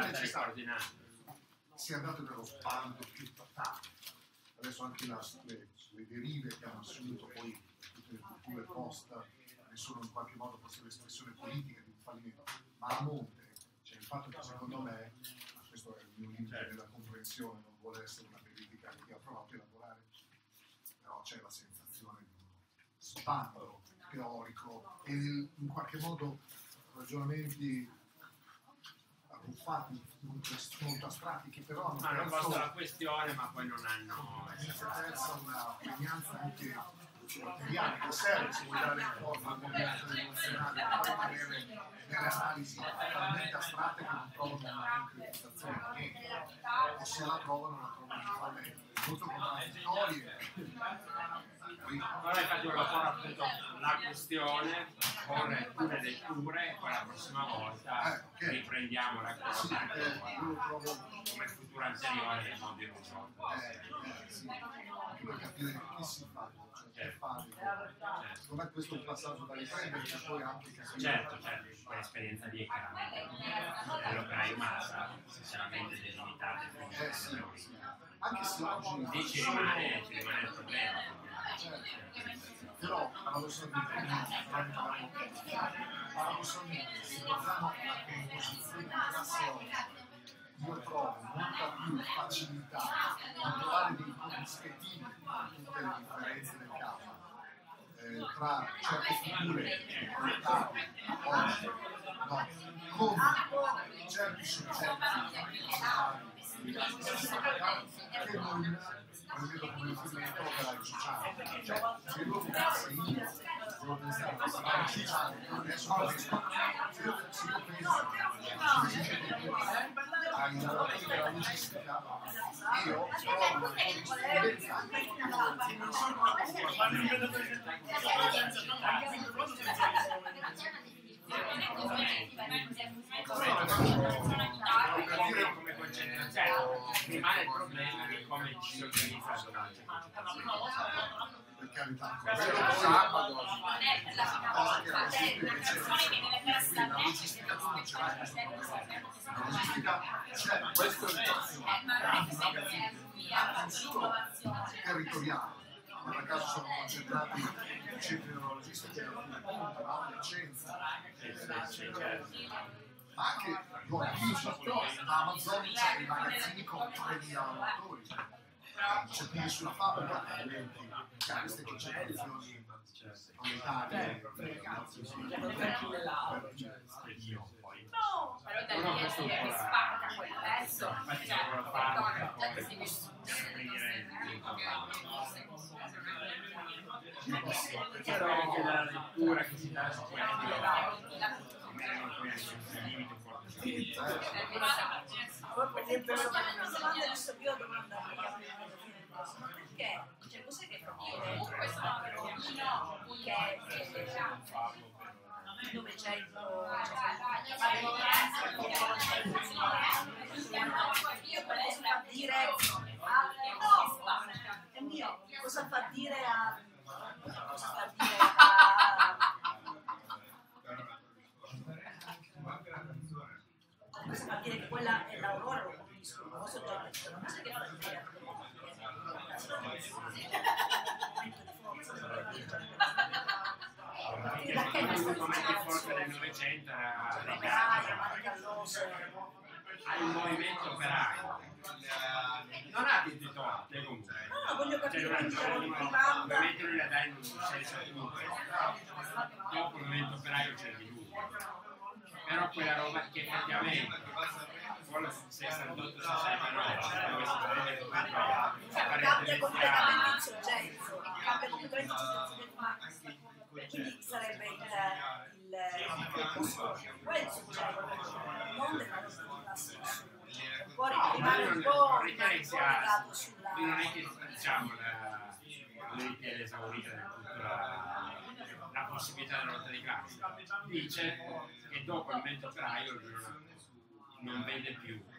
si è andato nello spando più totale. Adesso anche la, le, le derive che hanno assunto poi tutte le culture post ne sono in qualche modo forse l'espressione politica di un fallimento, ma a monte c'è il fatto che secondo me, questo è il mio limite della comprensione, non vuole essere una verifica che ha provato a elaborare, però c'è la sensazione di uno sbando teorico e nel- in qualche modo ragionamenti arruffati, molto, molto astratti, che però hanno Hanno perso, posto la questione, ma poi non hanno... si è persa una pregnanza anche quotidiana che serve se vuoi dare forma al movimento emozionale, poi avere delle analisi talmente astratte che non trovano una concretizzazione da niente, o se la trovano la trovano in forme molto contraddittorie. Allora infatti io lavoro appunto la questione, porre alcune letture e poi la prossima volta Eh, ok. riprendiamo la Sì, cosa eh, io lo trovo come futuro anteriore del mondo di risolvere. eh, eh, sì, anche per capire che si fa, cioè che Certo. fare. Certo, Secondo me questo è un passaggio da riprendere e poi anche capire. certo, certo, quell'esperienza lì è chiaramente nell'operaio massa, sinceramente delimitata e Eh finita. sì, sì. Anche se oggi Lì ci solo- rimane, ci rimane il problema. certo, però paradossalmente paradossalmente se guardiamo la composizione di classe oggi, io trovo molta più facilità a trovare dei corrispettivi a tutte le differenze del caso eh, tra certe figure proletari oggi, no, con certi soggetti che non prendendo come riferimento l'operaio sociale. Cioè, se io penso io, devo pensare a questo operaio sociale, adesso non riesco. Se io, se io penso ai lavoratori della logistica, io trovo una corrispondenza anche con Come concentrazione rimane il problema di come ci si organizza durante la concentrazione. per carità, Però sabato cosa che era possibile che c'è qui la logistica tu non ce l'hai questo problema. La logistica c'è questo è il non solo territoriale, guarda caso sono concentrati i centri della logistica in alcune punte, ma a Piacenza, ma anche a Amazon c'è i magazzini con tremila lavoratori, c'è chi sulla fabbrica elementi che ha queste concentrazioni planetarie. Io poi. No, però da lì è che spacca quel pezzo, Infatti cioè, lavoro a fare poi già che si però anche dalla lettura che si dà su quello almeno poi anche un limite Poi per esempio la domanda adesso io ho domanda ma perché? Cioè cos'è che comunque sono per un che dove c'è il cosa fa dire a no è mio cosa fa dire a cosa fa dire a cosa fa dire che quella è l'Aurora lo capisco ma cosa c'è non so che fa dire il momento forte del Novecento era legato al movimento operaio. Non ha tutti torti comunque. no voglio C'è capire una quindi c'era giorno, di banda ovviamente lui la dà in un senso comunque. Dopo il movimento operaio c'è di lui. Però quella roba che effettivamente quello sessantotto sessantanove dove si prende il cambia completamente il soggetto cambia completamente il soggetto del Max quindi sarebbe il il quel soggetto non della nostra classe può rimane un po' rimane un po' legato sulla non è che diciamo la l'idea esaurita di tutta la, la possibilità della lotta di classe dice che dopo il movimento operaio lui non, non vede più